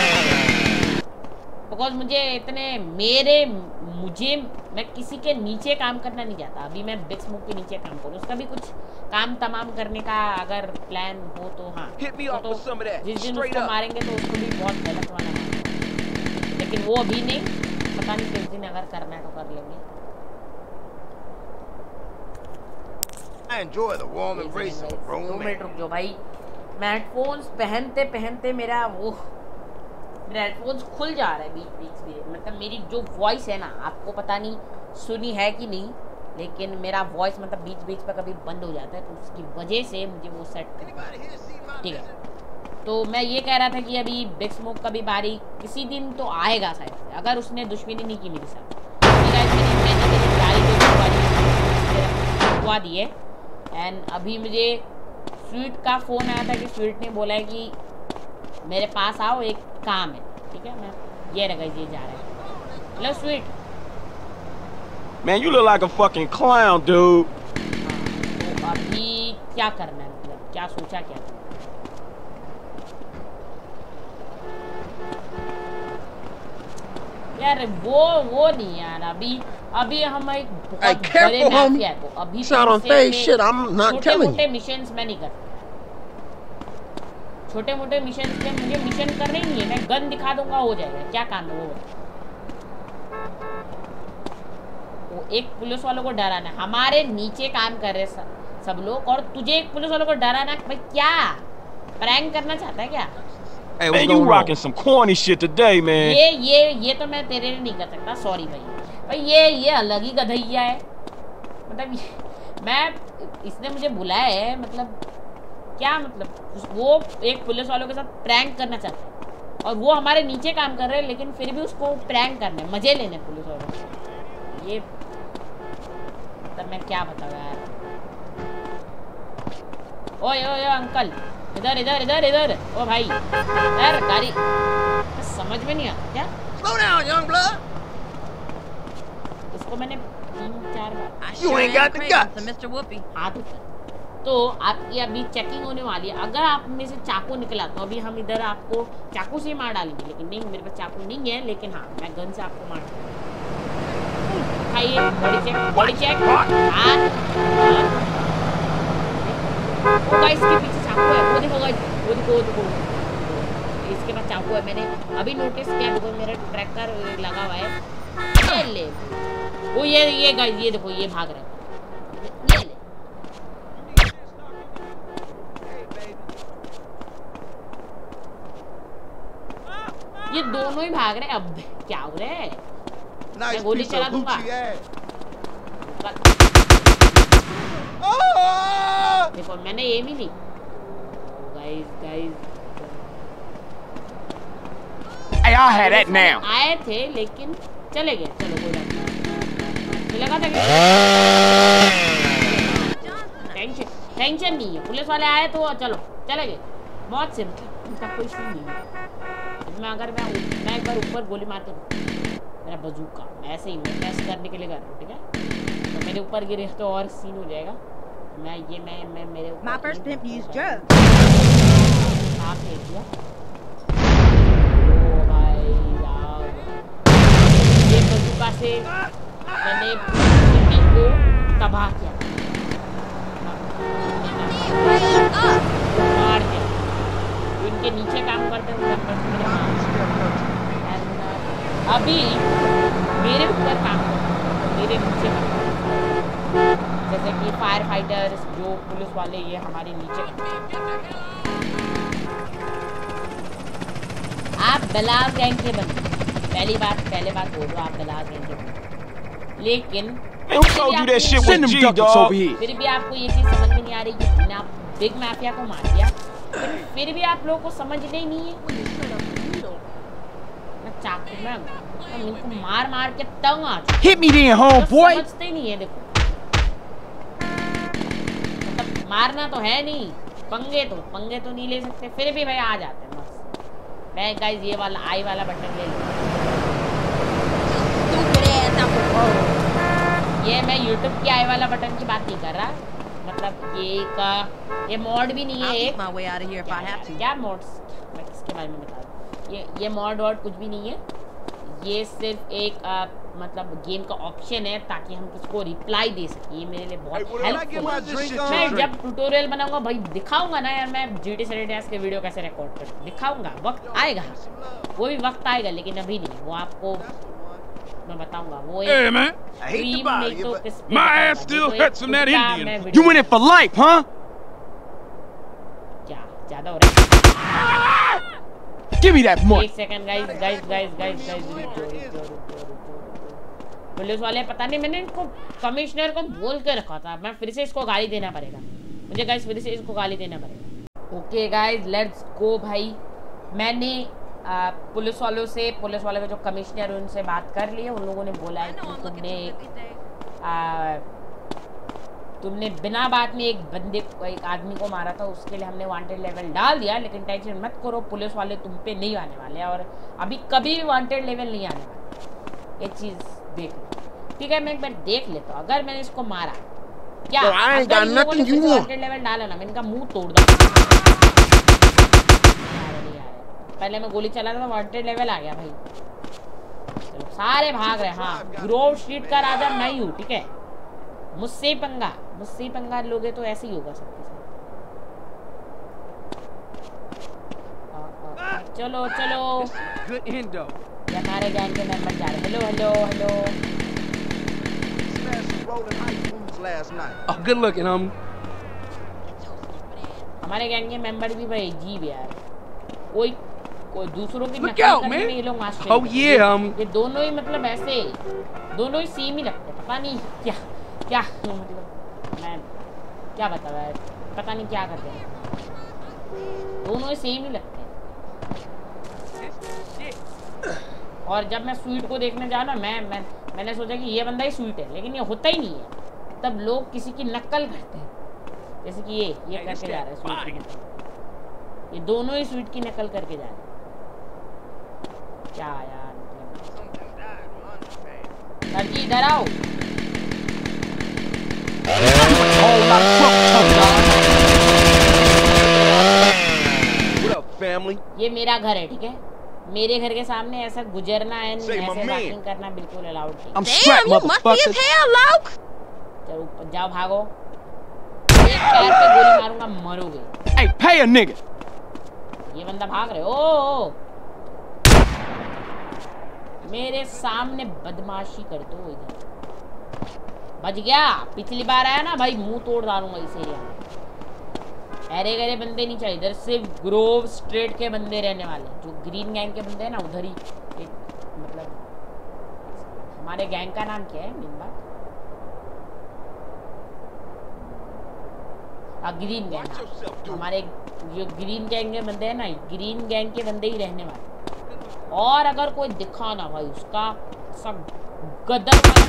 बिकॉज मुझे इतने मेरे मुझे मैं किसी के नीचे काम करना नहीं चाहता। अभी मैं बिग स्मोक के नीचे काम करूँ, उसका भी कुछ काम तमाम करने का अगर प्लान हो तो हाँ। Hit me off तो with some of that. जिस दिन Straight उसको up. मारेंगे तो उसको भी बहुत गलत वाला मारेंगे, लेकिन वो अभी नहीं, पता नहीं किस दिन अगर करना है तो कर लेंगे। I enjoy the warm embrace of दो Roman. मिनट रुक जाओ भाई, मैं हेडफोन्स पहनते पहनते मेरा वो मेरा हेडफोन्स खुल जा रहा है बीच बीच में। मतलब मेरी जो वॉइस है ना, आपको पता नहीं सुनी है कि नहीं, लेकिन मेरा वॉइस मतलब बीच बीच पर कभी बंद हो जाता है, तो उसकी वजह से मुझे वो सेट ठीक है। तो मैं ये कह रहा था कि अभी बिग स्मोक का भी बारी किसी दिन तो आएगा शायद, अगर उसने दुश्मनी नहीं की मेरे साथ। मैंने मेरी गाड़ी को रुकवा दी है। एंड अभी मुझे स्वीट का फ़ोन आया था कि स्वीट ने बोला है कि मेरे पास आओ, एक काम है। ठीक है, मैं ये रखा ये जा रहा है। Hello sweet. Man, you look like a fucking clown, dude. तो अभी क्या करना है, मतलब क्या सोचा क्या? यार वो वो नहीं यार, अभी अभी हम एक बहुत बड़े माफिया को अभी छोटे मोटे मिशंस मैं नहीं करता। छोटे मोटे मिशंस में मुझे मिशन करने ही नहीं है, मैं गन दिखा दूंगा हो जाएगा। क्या काम है वो? वो एक पुलिस वालों को डराना, हमारे नीचे काम कर रहे सब, सब लोग, और तुझे एक पुलिस वालों को डराना। भाई क्या प्रैंक करना चाहता है क्या? Hey, man, you rocking some corny shit today, man. ये ये ये तो मैं तेरे लिए नहीं कर सकता, सॉरी भाई। भाई ये ये अलग ही गधैया है। मतलब मैं इसने मुझे बुलाया है, मतलब क्या मतलब वो एक पुलिस वालों के साथ प्रैंक करना चाहता है, और वो हमारे नीचे काम कर रहे हैं, लेकिन फिर भी उसको प्रैंक करने मजे लेने पुलिस वालों से। ये मतलब मैं क्या बताऊँ यार। ओए ओए अंकल, इधर इधर इधर इधर। ओ भाई यार, गाड़ी समझ में नहीं आता क्या? Slow down, young blood. उसको मैंने तीन चार बार You ain't got the guts. Mister Whoopi. हाथ ऊपर। तो आपकी अभी चेकिंग होने वाली है। अगर आप में से चाकू निकला तो अभी हम इधर आपको चाकू से मार डालेंगे, लेकिन नहीं, मेरे पास चाकू नहीं है, लेकिन हाँ मैं गन से आपको मार दूंगा। खाइए, बॉडी चेक, बॉडी चेक। हाथ वो गाइस के पीछे चाकू है, वो देखो गाइस, वो देखो वो देखो इसके पास चाकू है। मैंने अभी नोटिस किया, देखो मेरा ट्रैकर लगा हुआ है। ये ले वो, ये ये गाइस, ये देखो ये भाग रहा है। ये ले ये दोनों ही भाग रहे हैं। अब क्या हो रहा है? मैं गोली चला दूंगा। देखो मैंने एम ही नहीं। Guys guys Hey, I had that now. आए थे लेकिन चले गए। चलो कोई बात नहीं, लगा था कि टेंशन टेंशन नहीं है। पुलिस वाले आए तो चलो चले गए। बहुत सिंपल, इनका कोई सीन नहीं है। मैं अगर मैं मैं एक बार ऊपर गोली मारता हूँ, मेरा बजूका ऐसे ही मैं टेस्ट करने के लिए कर रहा हूँ। ठीक है, तो मेरे ऊपर गिरे तो और सीन हो जाएगा। मैं ये मैं मैं मेरे My first pimp used drugs. आप देख लिया। ओ भाई यार, ये बजूका से मैंने सिटी को तबाह किया, मार दिया। इनके नीचे काम करते हुए अभी मेरे ऊपर काम करते, मेरे नीचे काम करते, जैसे कि फायर फाइटर्स, जो पुलिस वाले, ये हमारे नीचे काम। आप बलाव गैंग के बंदे, पहली बात पहले बात बोल रहा, आप बलाव गैंग के बंदे, लेकिन Man, who told you that shit was G, dog? फिर भी आपको ये चीज़ समझ में नहीं आ रही कि तुमने आप बिग माफिया को मार दिया, फिर फिर भी आप लोगों को समझने ही नहीं है। मैं चाकू में मैं इनको मार मार के तंग आ चुका। Hit me then, homeboy. समझते ही नहीं है। देखो मतलब मारना तो है नहीं, पंगे तो पंगे तो नहीं ले सकते, फिर भी भाई आ जाते हैं मस्त। मैं गाइस ये वाला आई वाला बटन ले लूँ। ये मैं YouTube के आई वाला बटन की बात नहीं कर रहा, मतलब ये का ये मॉड भी नहीं है एक। क्या, क्या मॉड्स, मैं किसके बारे में बता रहा हूँ? ये ये मॉड वॉड कुछ भी नहीं है, ये सिर्फ एक आ, मतलब गेम का ऑप्शन है ताकि हम किसको रिप्लाई दे सकें। ये मेरे लिए बहुत हेल्पफुल है। मैं जब ट्यूटोरियल बनाऊंगा भाई दिखाऊंगा ना यार, मैं जीटी सैन एंड्रियास के वीडियो कैसे रिकॉर्ड करता दिखाऊंगा। वक्त आएगा, वो भी वक्त आएगा, लेकिन अभी नहीं। वो आपको मैं बताऊंगा। वो एक Hey, man. स्ट्रीम में तो किस पे My बताऊंगा। ass still देखो, एक hurts from that कुत्ता Indian. मैं You video- in it for life, huh? क्या ज्यादा हो रहा है। Give me that more. एक second guys guys guys guys guys police वाले पता नहीं, मैंने इनको कमिश्नर को बोल के रखा था, मैं फिर से इसको गाली देना पड़ेगा मुझे गाइस, फिर से इसको गाली देना पड़ेगा। ओके गाइस लेट्स गो भाई। मैंने आ, पुलिस वालों से, पुलिस वाले के जो कमिश्नर उनसे बात कर ली है। उन लोगों ने बोला है कि तुमने आ, तुमने बिना बात में एक बंदे को, एक आदमी को मारा था, उसके लिए हमने वांटेड लेवल डाल दिया। लेकिन टेंशन मत करो, पुलिस वाले तुम पे नहीं आने वाले और अभी कभी भी वांटेड लेवल नहीं आने वाले। एक चीज़ देख लो, ठीक है? मैं एक बार देख लेता हूँ, अगर मैंने इसको मारा क्या Bro, I ain't got nothing you want. Wanted level डाला ना, मैं इनका मुंह तोड़ दूँ। पहले मैं गोली चला था तो वांटेड लेवल आ गया भाई। चलो सारे भाग रहे। हाँ, ग्रोव स्ट्रीट का राजा मैं ही हूँ, ठीक है? मुझसे ही पंगा, मुझसे ही पंगा लोगे तो ऐसे ही होगा सबके साथ। चलो चलो, Good endo. ये हमारे गैंग के मेंबर जा रहे। Hello hello hello. Oh, good looking, um. हमारे गैंग के मेंबर भी भाई अजीब यार, कोई कोई दूसरों की Look नकल out, करने man. में ये लोग मास्टर Oh, हैं। yeah, um. ये दोनों ही मतलब ऐसे, दोनों ही सेम ही लगते हैं। पता नहीं क्या क्या मतलब, मैं क्या बताऊँ यार, पता नहीं क्या करते हैं, दोनों ही सेम ही लगते हैं। और जब मैं स्वीट को देखने जाऊँ ना, मैं मैं मैंने सोचा कि ये बंदा ही स्वीट है, लेकिन ये होता ही नहीं है। तब लोग किसी की नकल करते हैं, जैसे कि ये ये करके जा रहा है स्वीट की नकल। ये दोनों ही स्वीट की नकल करके जा रहे हैं। क्या यार सर जी इधर आओ। What up, family? ये मेरा घर है, ठीक है? मेरे घर के सामने ऐसा गुजरना है, Say my ऐसे man. वॉकिंग करना बिल्कुल अलाउड नहीं। I'm strapped, Damn, you must be as motherfucker. hell, Luke. चलो ऊपर जाओ, भागो। एक पैर पे गोली मारूंगा, मरोगे। Hey, pay a nigga. ये बंदा भाग रहे। ओ, ओ मेरे सामने बदमाशी कर दो इधर। बच गया। पिछली बार आया ना भाई, मुंह तोड़ डालूंगा इस एरिया में। अरे गरे बंदे नहीं चाहिए इधर, सिर्फ ग्रोव स्ट्रीट के बंदे रहने वाले। जो ग्रीन गैंग के बंदे हैं ना, उधर ही एक, मतलब हमारे गैंग का नाम क्या है मेन बात? हाँ, ग्रीन गैंग। हमारे जो ग्रीन गैंग के बंदे हैं ना, ग्रीन गैंग के बंदे ही रहने वाले। और अगर कोई दिखा ना भाई, उसका सब गदर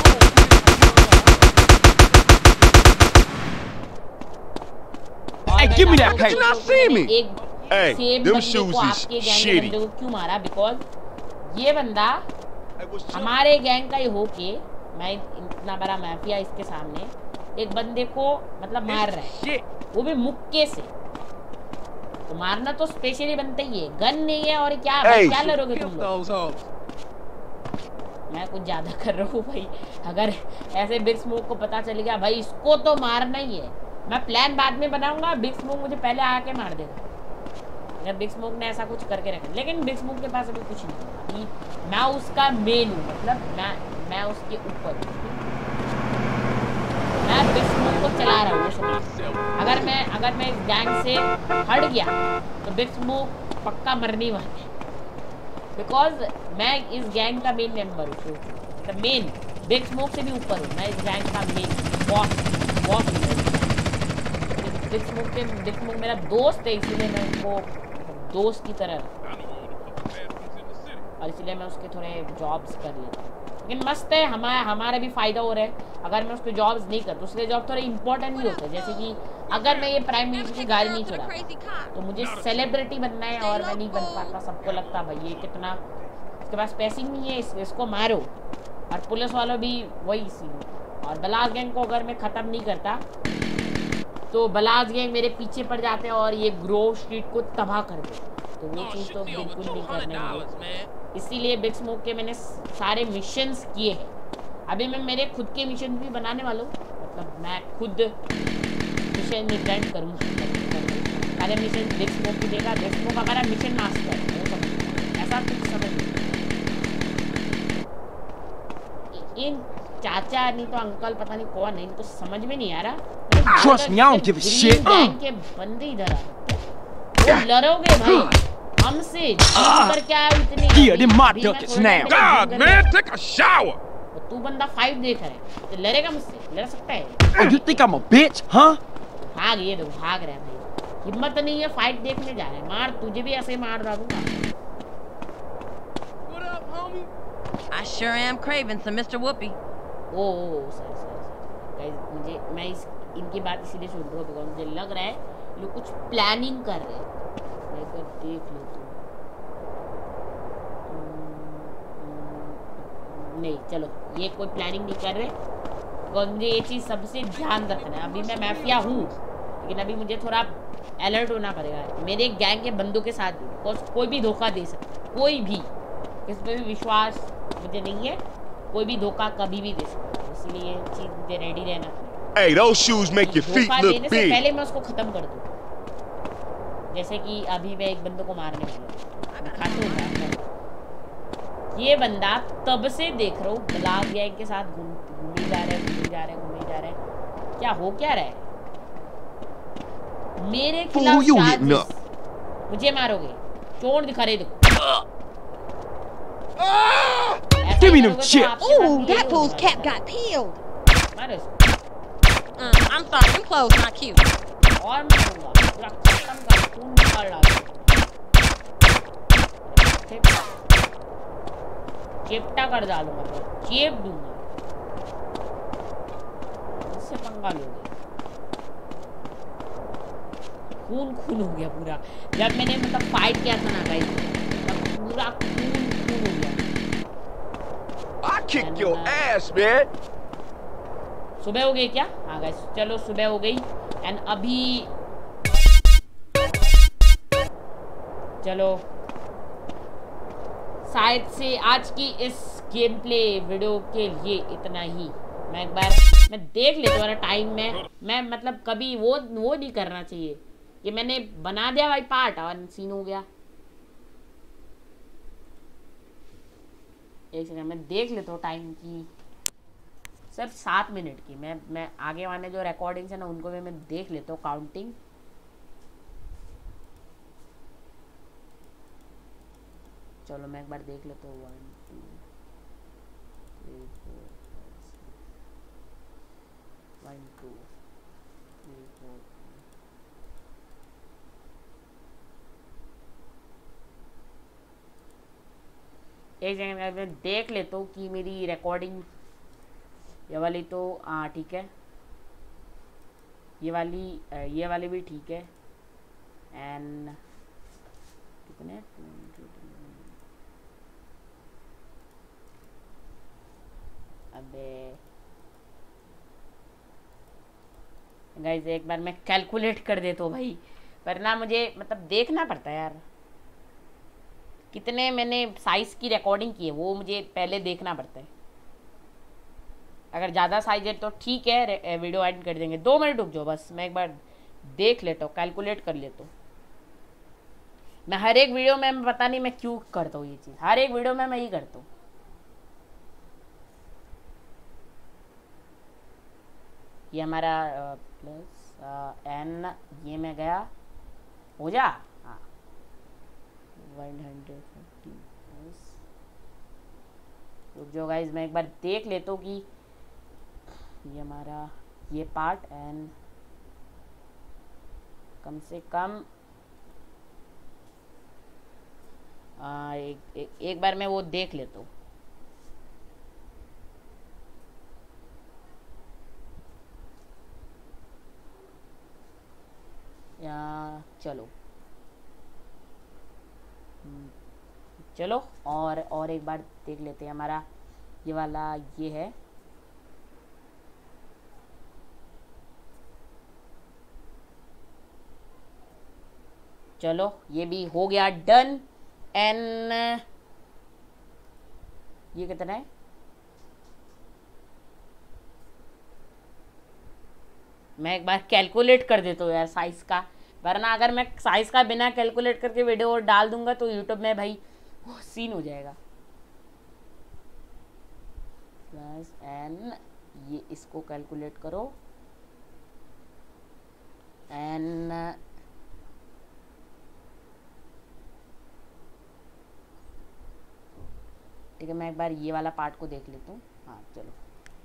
Hey, give me that paper. Not see me. एक Hey, सेम them बंदे shoes को is आपके गैंग के shitty. बंदे को क्यों मारा? बिकॉज ये बंदा हमारे गैंग का ही हो के, मैं इतना बड़ा माफिया इसके सामने एक बंदे को मतलब मार रहा है, Shit. वो भी मुक्के से। तो मारना तो स्पेशली बनता ही है, गन नहीं है और क्या Hey. क्या लड़ोगे तुम Kill लोग? those hoes. मैं कुछ ज्यादा कर रहा हूँ भाई। अगर ऐसे बिग स्मोक को पता चल गया भाई, इसको तो मारना ही है। मैं प्लान बाद में बनाऊंगा, बिग स्मोक मुझे पहले आके मार देगा अगर बिग स्मोक ने ऐसा कुछ करके रखा। लेकिन बिग स्मोक के पास अभी कुछ नहीं है, अभी मैं उसका मेन हूँ, मतलब मैं मैं उसके ऊपर हूँ। मैं बिग स्मोक को चला रहा हूँ समझ। अगर मैं अगर मैं इस गैंग से हट गया तो बिग स्मोक पक्का मरने वाला है, बिकॉज मैं इस गैंग का मेन मेंबर हूँ, द मेन। बिग स्मोक से भी ऊपर हूँ मैं इस गैंग का मेन बॉस बॉस हूँ। बिग स्मोक के बिग स्मोक मेरा दोस्त है, इसीलिए मैं उसको दोस्त की तरह, और इसलिए मैं उसके थोड़े जॉब्स कर लेता हूँ। लेकिन मस्त है, हमारा हमारा भी फ़ायदा हो रहा है। अगर मैं उसके जॉब्स नहीं करता, उसके जॉब थोड़े इंपॉर्टेंट भी होते हैं। जैसे कि अगर मैं ये प्राइम मिनिस्टर की गाड़ी नहीं चला तो मुझे सेलिब्रिटी बनना है और मैं नहीं बन पाता। सबको लगता भाई ये कितना, इसके पास पैसे नहीं है, इस, इसको मारो। और पुलिस वालों भी वही सीन। और बलाज गैंग को अगर मैं ख़त्म नहीं करता तो बलाज गैंग मेरे पीछे पड़ जाते हैं और ये ग्रोव स्ट्रीट को तबाह कर देते। तो वो चीज़ तो बिल्कुल नहीं करने वाले, इसीलिए बिग स्मोक के मैंने सारे मिशंस किए हैं। अभी मैं मेरे खुद के मिशन भी बनाने वाला हूँ, मतलब मैं खुद मिशन इवेंट करूँगा। सारे मिशन बिग स्मोक भी देगा। बिग स्मोक हमारा मिशन मास्टर है, वो समझ ऐसा कुछ समझ। इन चाचा नहीं तो अंकल पता नहीं कौन है, इनको समझ में नहीं आ रहा। Trust me, I don't give a shit. Gang के बंदे इधर आ रहे हैं। वो लड़ोगे भाई हमसे जीत कर क्या है इतनी Yeah, them my duckets now. God, man, take a shower. तू बंदा फाइट देख रहा है तो लड़ेगा मुझसे लड़ सकता है Oh, you think I'm a bitch, huh? भाग ये दो भाग रहा है भाई हिम्मत नहीं है फाइट देखने जा रहे हैं मार तुझे भी ऐसे मार डालूंगा What up, homie? I sure am craving some Mister Whoopi. Oh sorry sorry guys मुझे मैं इस इनकी बात इसीलिए सुन रहा हूँ बिकॉज़ मुझे लग रहा है लोग कुछ प्लानिंग कर रहे हैं मैं एक बार देख लो तो नहीं चलो ये कोई प्लानिंग नहीं कर रहे बिकॉज़ मुझे ये चीज़ सबसे ध्यान रखना है अभी मैं माफिया हूँ लेकिन अभी मुझे थोड़ा अलर्ट होना पड़ेगा मेरे गैंग के बंदों के साथ भी बिकॉज़ कोई भी धोखा दे सकता है कोई भी इस पर भी विश्वास मुझे नहीं है कोई भी धोखा कभी भी दे सकता है इसलिए चीज़ मुझे रेडी रहना पड़ेगा Hey, those shoes make your feet धोखा look देने से big. पहले मैं उसको खत्म कर दूँ जैसे कि अभी मैं एक बंदे को मारने वाला हूँ दिखाते हूँ ये बंदा तब से देख रहा हूँ ब्लाक गैंग के साथ घूम घूमे जा रहे घूमे जा रहे घूमे जा रहे क्या हो क्या रहा है मेरे खिलाफ you साजिश। hitting up? मुझे मारोगे चोट दिखा रहे देखो ऐसा Give me ही them करोगे तो chips. आपके साथ Ooh, भी that यही fool's होगा। cap got peeled. मारो इसको। Uh, I'm sorry, them clothes not cute. और मारूंगा पूरा खत्म कर खून निकाल डालूंगा चेपटा कर डालूंगा पूरा चेप दूंगा इससे पंगा लोगे खून खून हो गया पूरा जब मैंने मतलब फाइट किया था ना गाइस तब पूरा खून खून हो गया I kick your ass, man. सुबह हो गई क्या हाँ गाइस चलो सुबह हो गई एंड अभी चलो शायद से आज की इस गेम प्ले वीडियो के लिए इतना ही मैं एक बार मैं देख लेता हूँ टाइम में मैं मतलब कभी वो वो नहीं करना चाहिए कि मैंने बना दिया भाई पार्ट और सीन हो गया एक सेकंड मैं देख लेता हूँ टाइम की सिर्फ सात मिनट की मैं मैं आगे वाले जो रिकॉर्डिंग्स है ना उनको भी मैं देख लेता हूँ काउंटिंग चलो मैं एक बार देख लेता हूँ one two three four one two three four एक जगह मैं देख लेता हूँ कि मेरी रिकॉर्डिंग ये वाली तो हाँ ठीक है ये वाली ये वाली भी ठीक है एंड कितने अबे गाइस एक बार मैं कैलकुलेट कर देता हूँ भाई वरना मुझे मतलब देखना पड़ता है यार कितने मैंने साइज की रिकॉर्डिंग की है वो मुझे पहले देखना पड़ता है अगर ज़्यादा साइज है तो ठीक है वीडियो एड कर देंगे दो मिनट रुक जाओ बस मैं एक बार देख लेता हूँ कैलकुलेट कर लेता हूँ मैं हर एक वीडियो में मैं पता नहीं मैं क्यों करता हूँ ये चीज़ हर एक वीडियो में मैं यही करता हूँ ये हमारा प्लस एन ये में गया हो जा हाँ वन हंड्रेड फिफ्टी प्लस रुक जाओ गाइज मैं एक बार देख लेता हूँ कि ये हमारा ये पार्ट एंड कम से कम आ, एक, एक, एक बार मैं वो देख लेता हूँ या चलो चलो और और एक बार देख लेते हैं हमारा ये वाला ये है चलो ये भी हो गया डन एंड ये कितना है मैं एक बार कैलकुलेट कर देता हूँ यार साइज का वरना अगर मैं साइज का बिना कैलकुलेट करके वीडियो डाल दूंगा तो यूट्यूब में भाई वो सीन हो जाएगा प्लस एन ये इसको कैलकुलेट करो एन ठीक है, मैं एक बार ये वाला पार्ट को देख लेता हूँ। हाँ चलो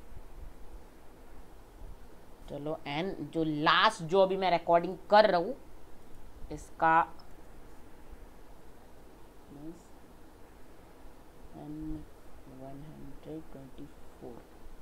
चलो एंड जो लास्ट जो अभी मैं रिकॉर्डिंग कर रहा हूँ इसका one hundred twenty four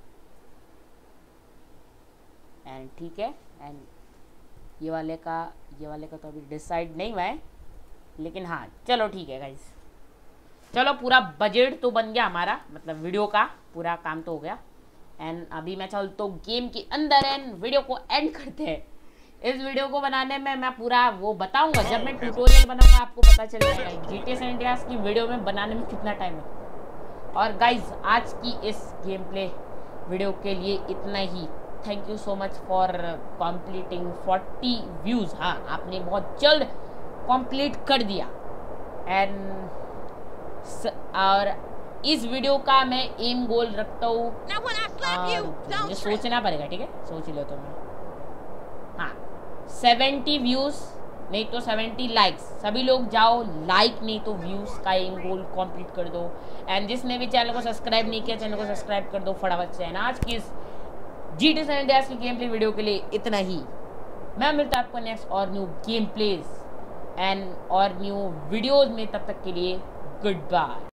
and ठीक है। एंड ये वाले का ये वाले का तो अभी डिसाइड नहीं हुआ है, लेकिन हाँ चलो ठीक है गाइस। चलो पूरा बजट तो बन गया हमारा, मतलब वीडियो का पूरा काम तो हो गया। एंड अभी मैं चलता हूँ गेम के अंदर एंड वीडियो को एंड करते हैं। इस वीडियो को बनाने में मैं पूरा वो बताऊंगा, जब मैं ट्यूटोरियल बनाऊंगा आपको पता चल जाएगा जीटीए सैन एंड्रियास की वीडियो में बनाने में कितना टाइम है। और गाइज आज की इस गेम प्ले वीडियो के लिए इतना ही। Thank you so much for completing forty views. हाँ आपने बहुत जल्द कंप्लीट कर दिया। एंड और इस वीडियो का मैं एम गोल रखता हूँ, मुझे सोचना पड़ेगा, ठीक है सोच लो तो मैं। हाँ सेवेंटी व्यूज नहीं तो सेवेंटी लाइक्स। सभी लोग जाओ लाइक नहीं तो व्यूज का एम गोल कंप्लीट कर दो। एंड जिसने भी चैनल को सब्सक्राइब नहीं किया चैनल को सब्सक्राइब कर दो फटाफट से। आज की इस जीटीए सैन एंड्रियास की गेम प्ले वीडियो के लिए इतना ही। मैं मिलता हूँ आपको नेक्स्ट और न्यू गेम प्लेज एंड और न्यू वीडियोज में, तब तक के लिए गुड बाय।